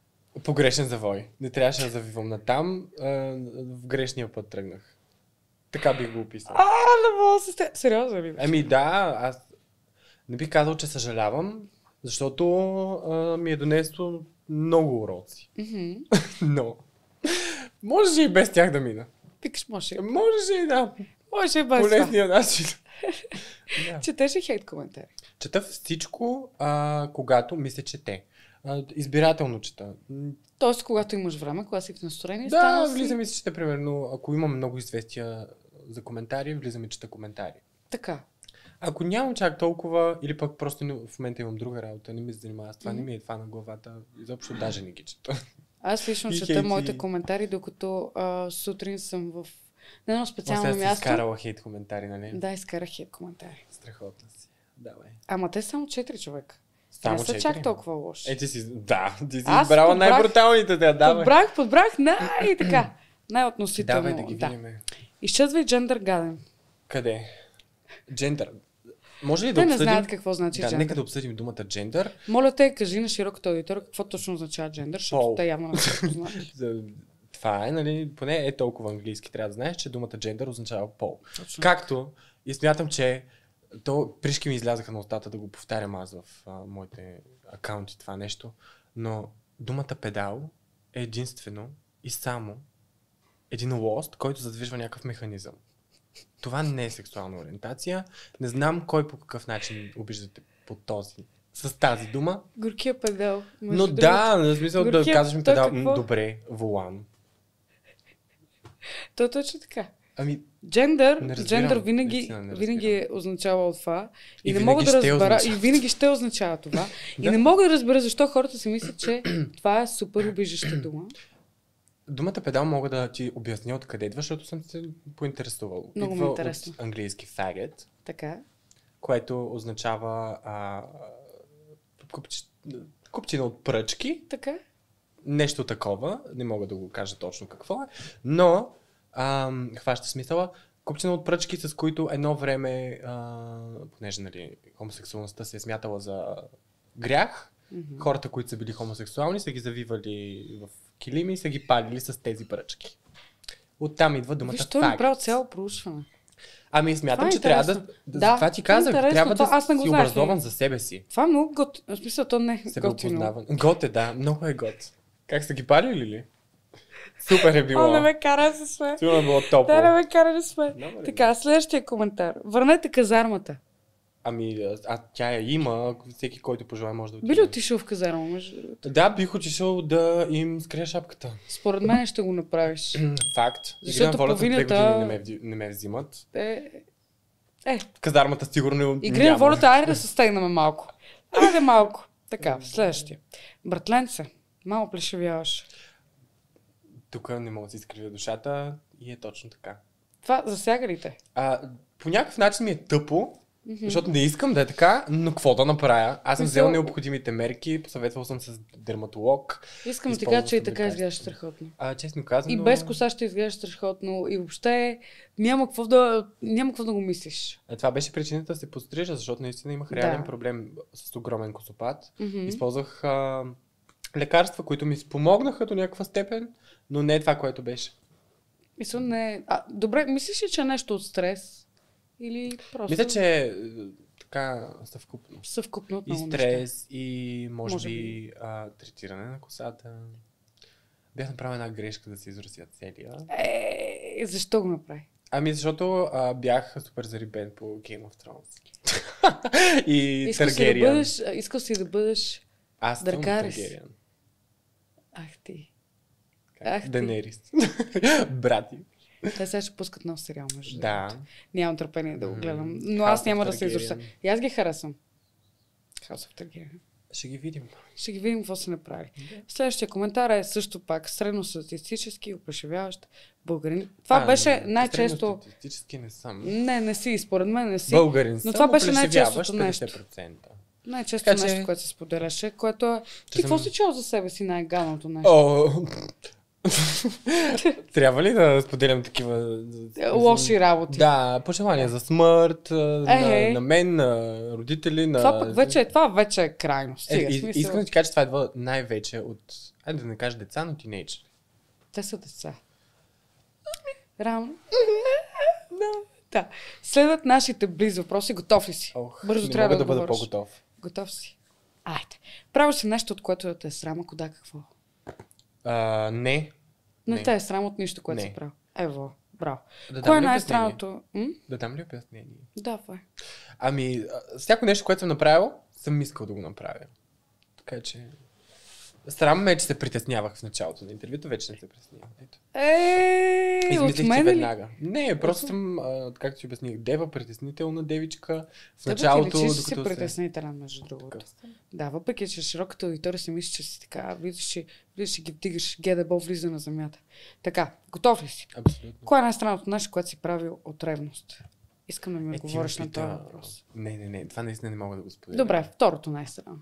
Погрешен завой. Не трябваше да завивам натам, а, в грешния път тръгнах. Така бих го описал. А, не мога да се сте... Сериозно ли? Ами да, аз не бих казал, че съжалявам, защото а, ми е донесло много уроци. Мгм. Но. Можеше и без тях да мина. Пикаш, може. Можеше и да. Може и без По това. лесния начин. Да. Четеш ли хейт коментари? Чета всичко, а, когато мисля, че те. А, избирателно чета. М, Тоест, когато имаш време, когато си в настроение, Да, стана си... влизам и си чета, примерно, ако имам много известия за коментари, влизам и чета коментари. Така. Ако нямам чак толкова, или пък просто не- в момента имам друга работа, не ми се занимава с това, Мгм. не ми е това на главата, изобщо даже не ги чета. Аз лично И чета хейти. моите коментари, докато а, сутрин съм в на едно специално Сега си място. изкарала хейт коментари, нали? Да, изкарах хейт коментари. Страхотна си. Давай. Ама те са само четири човека. Само Не са четири? чак толкова лоши. Е, ти си, да, ти си Аз избрала подбрах- най-бруталните, да, давай. Подбрах, подбрах най- и така. Най-относително. Давай да ги видим. Изчезвай джендър гаден. Къде? Джендър. Може ли да Те не обсъдим? знаят какво значи Да, джендър. нека да обсъдим думата джендър. Моля те, кажи на широката аудитория какво точно означава джендър, защото Пол. те явно не са познати. За- Това е, нали, поне е толкова английски. Трябва да знаеш, че думата джендър означава пол. Точно. Както и смятам, че то пришки ми излязаха на устата да го повтарям аз в а, моите акаунти това нещо, но думата педал е единствено и само един лост, който задвижва някакъв механизъм. Това не е сексуална ориентация. Не знам кой по какъв начин обиждате по този, с тази дума, Горкия педал. между но другото. да, на смисъл да Горкия, казваш ми той педал, какво? м, добре, волан. То е точно така. Ами, Джендър, Не разбирам, джендър винаги, наистина не винаги е означавал това. И, И не винаги мога да ще разбера. означава. И винаги ще означава това. И Да. не мога да разбера защо хората си мислят, че това е супер обижаща дума. думата педал мога да ти обясня откъде идва, защото съм се поинтересувал. Много ми Идва е интересно. от английски faggot, Така. което означава а, купч... купчина от пръчки. Така. Нещо такова, не мога да го кажа точно какво е, но ам, хваща смисъла. Купчина от пръчки, с които едно време, а, понеже нали, хомосексуалността се е смятала за грях, Мгм. хората, които са били хомосексуални, са ги завивали в килими и са ги палили с тези пръчки. Оттам идва думата Виж, той е faggot. направил цяло проучване. Ами смятам, Това е че трябва да, интересно. да, Да, това ти това е казах, интересно, трябва това да аз не го си знаех, образован но- за себе си. Това е много готино. В смисъл, то не е Себе готино. опознаване. Гот е, да, много е гот. Как са ги палили ли? Супер е било. О, не ме кара да се сме. Сигурно е било топло. Да, не ме кара да сме. Добре. Така, следващия коментар. Върнете казармата. Ами, а, а тя я има, ако всеки, който пожелае, може да отиде. Би ли отишъл в казарма, между другото? Да, бих отишъл да им скрия шапката. Според мен ще го направиш. Факт. Защото Игра на волята две половината- години не ме, вди- не ме взимат. Е, е, Казармата сигурно игри на волята, айде да се стегнем малко. Айде малко. Така, следващия. Братленце, малко плешевяваш. Тук не мога да си изкривя душата и е точно така. Това засяга ли те? А, по някакъв начин ми е тъпо, Мгм. защото не искам да е така, но какво да направя? Аз съм Мисъл- взел необходимите мерки, посъветвал съм с дерматолог. Искам да ти Използвал кажа, че и съм така лекарства. изглеждаш страхотно. А, честно казано... И без коса ще изглеждаш страхотно. И въобще няма какво да, няма какво да го мислиш. А, това беше причината да се пострижа, защото наистина имах реален Да. проблем с огромен косопад. Мгм. Използвах а, лекарства, които ми спомогнаха до някаква степен, но не е това, което беше. Мисля, не... А, добре, мислиш ли, че е нещо от стрес? Или просто Мисля, че е, така съвкупно. съвкупно от И много неща? стрес, и може, Може би, би. а, третиране на косата. Бях направил една грешка да се изруся целия. Е, защо го направи? Ами защото а, бях супер зарибен по Game of Thrones. И Искал си, да Таргериан. бъдеш, а, искал си да бъдеш... Аз съм Даркарис. Таргериан. Ах ти. Как? Ах ти. Денерис. Брати. Те сега ще пускат нов сериал, между Да. другото. Нямам търпение да го Мгм. гледам. Но House аз of няма да се Targaryen. изруса. И аз ги харесвам. House of Targaryen. Ще ги видим. Ще ги видим какво са направили. Следващия коментар е също пак средностатистически, опрешевяващ българин. Това А, беше но най-често... средностатистически не съм. Не, не си, според мен не си. Българин съм, това беше оплешивяващ най-честото нещо. петдесет процента. Най-често Така че- нещо, което се споделяше, което е... Ти Че какво съм- си чул за себе си най-гадното нещо? О, Трябва ли да споделям такива... Лоши работи. Да, пожелания за смърт, на, Е, е. на мен, на родители, на... Това пък вече е, това вече е крайно. Е, Стига, и, смисъл. искам да ти кажа, че това идва най-вече от... Айде да не кажа деца, но тинейджери. Те са деца. Рано. Да. Следват нашите близ въпроси. Готов ли си? Ох, Бързо не трябва мога да да бъда отговориш. по-готов. Готов си. Айде. Правиш си нещо, от което да те е срам, ако да, какво? А, не. Не, Не. те е срам от нищо, което Не. си правил. Ево, браво. Да Кое е дам ли най-странното? М? Да дам ли обяснение? Давай. Ами, а, всяко нещо, което съм направил, съм искал да го направя. Така че... Срам ме е, че се притеснявах в началото на интервюто, вече не се притеснявам. Ето. Е, от Измислих си мен ли? веднага. Не, просто съм, а, както ти обясних, дева, притеснителна девичка. В Тебе началото, ти личиш, че си докато се... притеснителен, между другото. Такъв съм. Да, въпреки че широката аудитория си мисли, че си така, влизаш и, влизаш и ги вдигаш, ГДБ влиза на земята. Така, готов ли си? Абсолютно. Кое е най-странното нещо, което си правил от ревност? Искам да ми Е, ти отговориш ме на този пита- въпрос. Не, не, не, това наистина не мога да го споделя. Добре, второто най-странно.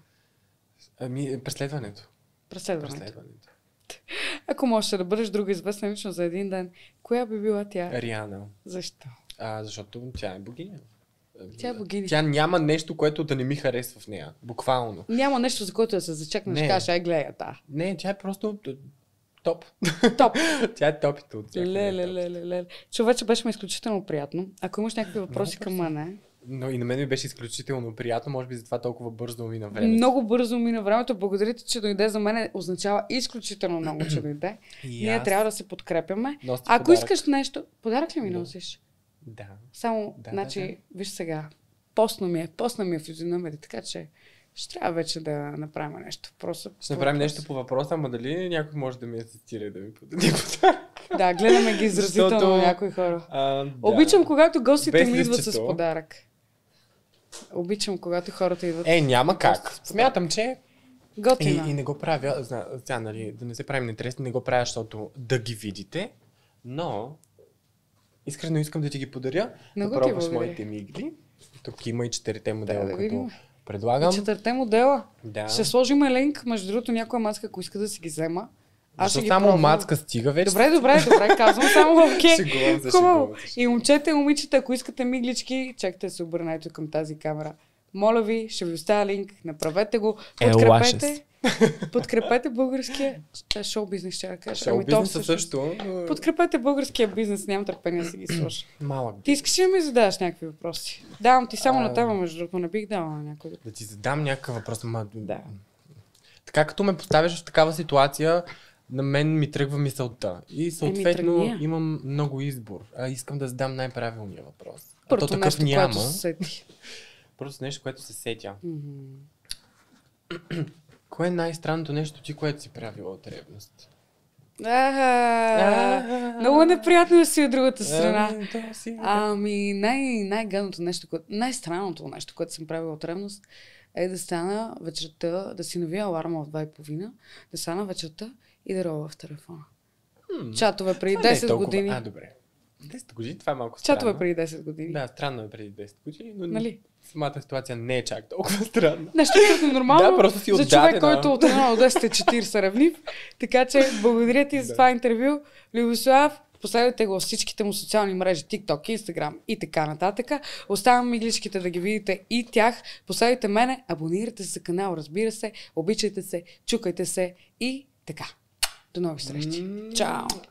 Ами, преследването. Преследването. Преследването. Ако можеш да бъдеш друга известна личност за един ден, коя би била тя? Риана. Защо? А, защото тя е богиня. Тя е богиня. Тя няма нещо, което да не ми харесва в нея. Буквално. Няма нещо, за което да се зачекнеш и Не. кажеш, ай гледай, да. Не, тя е просто топ. Топ. Тя е топито от всяка Леле, една топ. леле, леле. Човече беше ми изключително приятно. Ако имаш някакви въпроси Много към мене, Но и на мен ми беше изключително приятно, може би затова толкова бързо мина време. много бързо мина времето. Благодаря ти, че дойде за мен. Означава изключително много, че дойде. И Ние аз трябва да се подкрепяме. нося Ако подарък. искаш нещо, подарък ли ми Да. носиш? Да. Само, Да, значи, да, да. виж сега, постна ми е, постна ми е физиономия, така че ще трябва вече да направим нещо. Просто Ще направим въпрос. нещо по въпроса, ама дали някой може да ми асистира и да ми подаде подарък? Да, гледаме ги изразително Защото- някои хора. А, да. Обичам, когато гостите Без ми идват с листчето. подарък. Обичам, когато хората идват. Е, няма как. Просто с подарък. Смятам, че и, Готина. и не го правя, зна, сега, нали, да не се правим интересни, не го правя, защото да ги видите, но искрено искам да ти ги подаря, Много да ти пробваш благодаря. моите мигли. Тук има и четирите модела, Да, да които видим. предлагам. Четвърте модела. Да. Ще сложим линк, между другото, някоя мацка, ако иска да си ги взема. Аз ще Защо ги само пробвам. мацка стига вече? Добре, добре, добре, казвам само окей. Шегувам се, Хубаво. шегувам се. И момчета и момичета, ако искате миглички, чакайте да се обърнете към тази камера. Моля ви, ще ви оставя линк, направете го, Е, подкрепете, подкрепете българския шоу бизнес, ще да кажа. Шоу Ами то бизнеса всъщност- също, но Подкрепете българския бизнес, нямам търпение да си ги слуша. малък. Ти искаш ли да ми задаваш някакви въпроси? Давам ти само А, на тебе, между другото, не бих дала на някой. друг. Да ти задам някакъв въпрос, ама... Да. Така като ме поставяш в такава ситуация, на мен ми тръгва мисълта. И съответно тръгни я. имам много избор. А искам да задам най-правилния въпрос. А то Първото такъв нещо, няма. което се сети. Просто нещо, което се сетя. Мгм. Кое е най-странното нещо ти, което си правила от ревност? Аха, много неприятно да си от другата страна. Ами, да, си. Ами, най- най-гадното нещо, което, най-странното нещо, което съм правила от ревност, е да стана вечерта, да си навия аларма в два и половина, да стана вечерта и да роля в телефона. Хм, Чатове преди това не е десет толкова- години. А, добре. десет години, това е малко странно. Чатове преди десет години. Да, странно е преди десет години, но Нали? самата ситуация не е чак толкова странна. Нещо абсолютно нормално Да, просто си за човек, отдадена. който от едно до десет е четирийсет ревнив. Така че благодаря ти за Да. това интервю. Любослав, последвайте го във всичките му социални мрежи, TikTok, Instagram и така нататък. Оставям мигличките да ги видите и тях. Последвайте мене, абонирайте се за канал, разбира се, обичайте се, чукайте се и така. До нови срещи. М. Чао!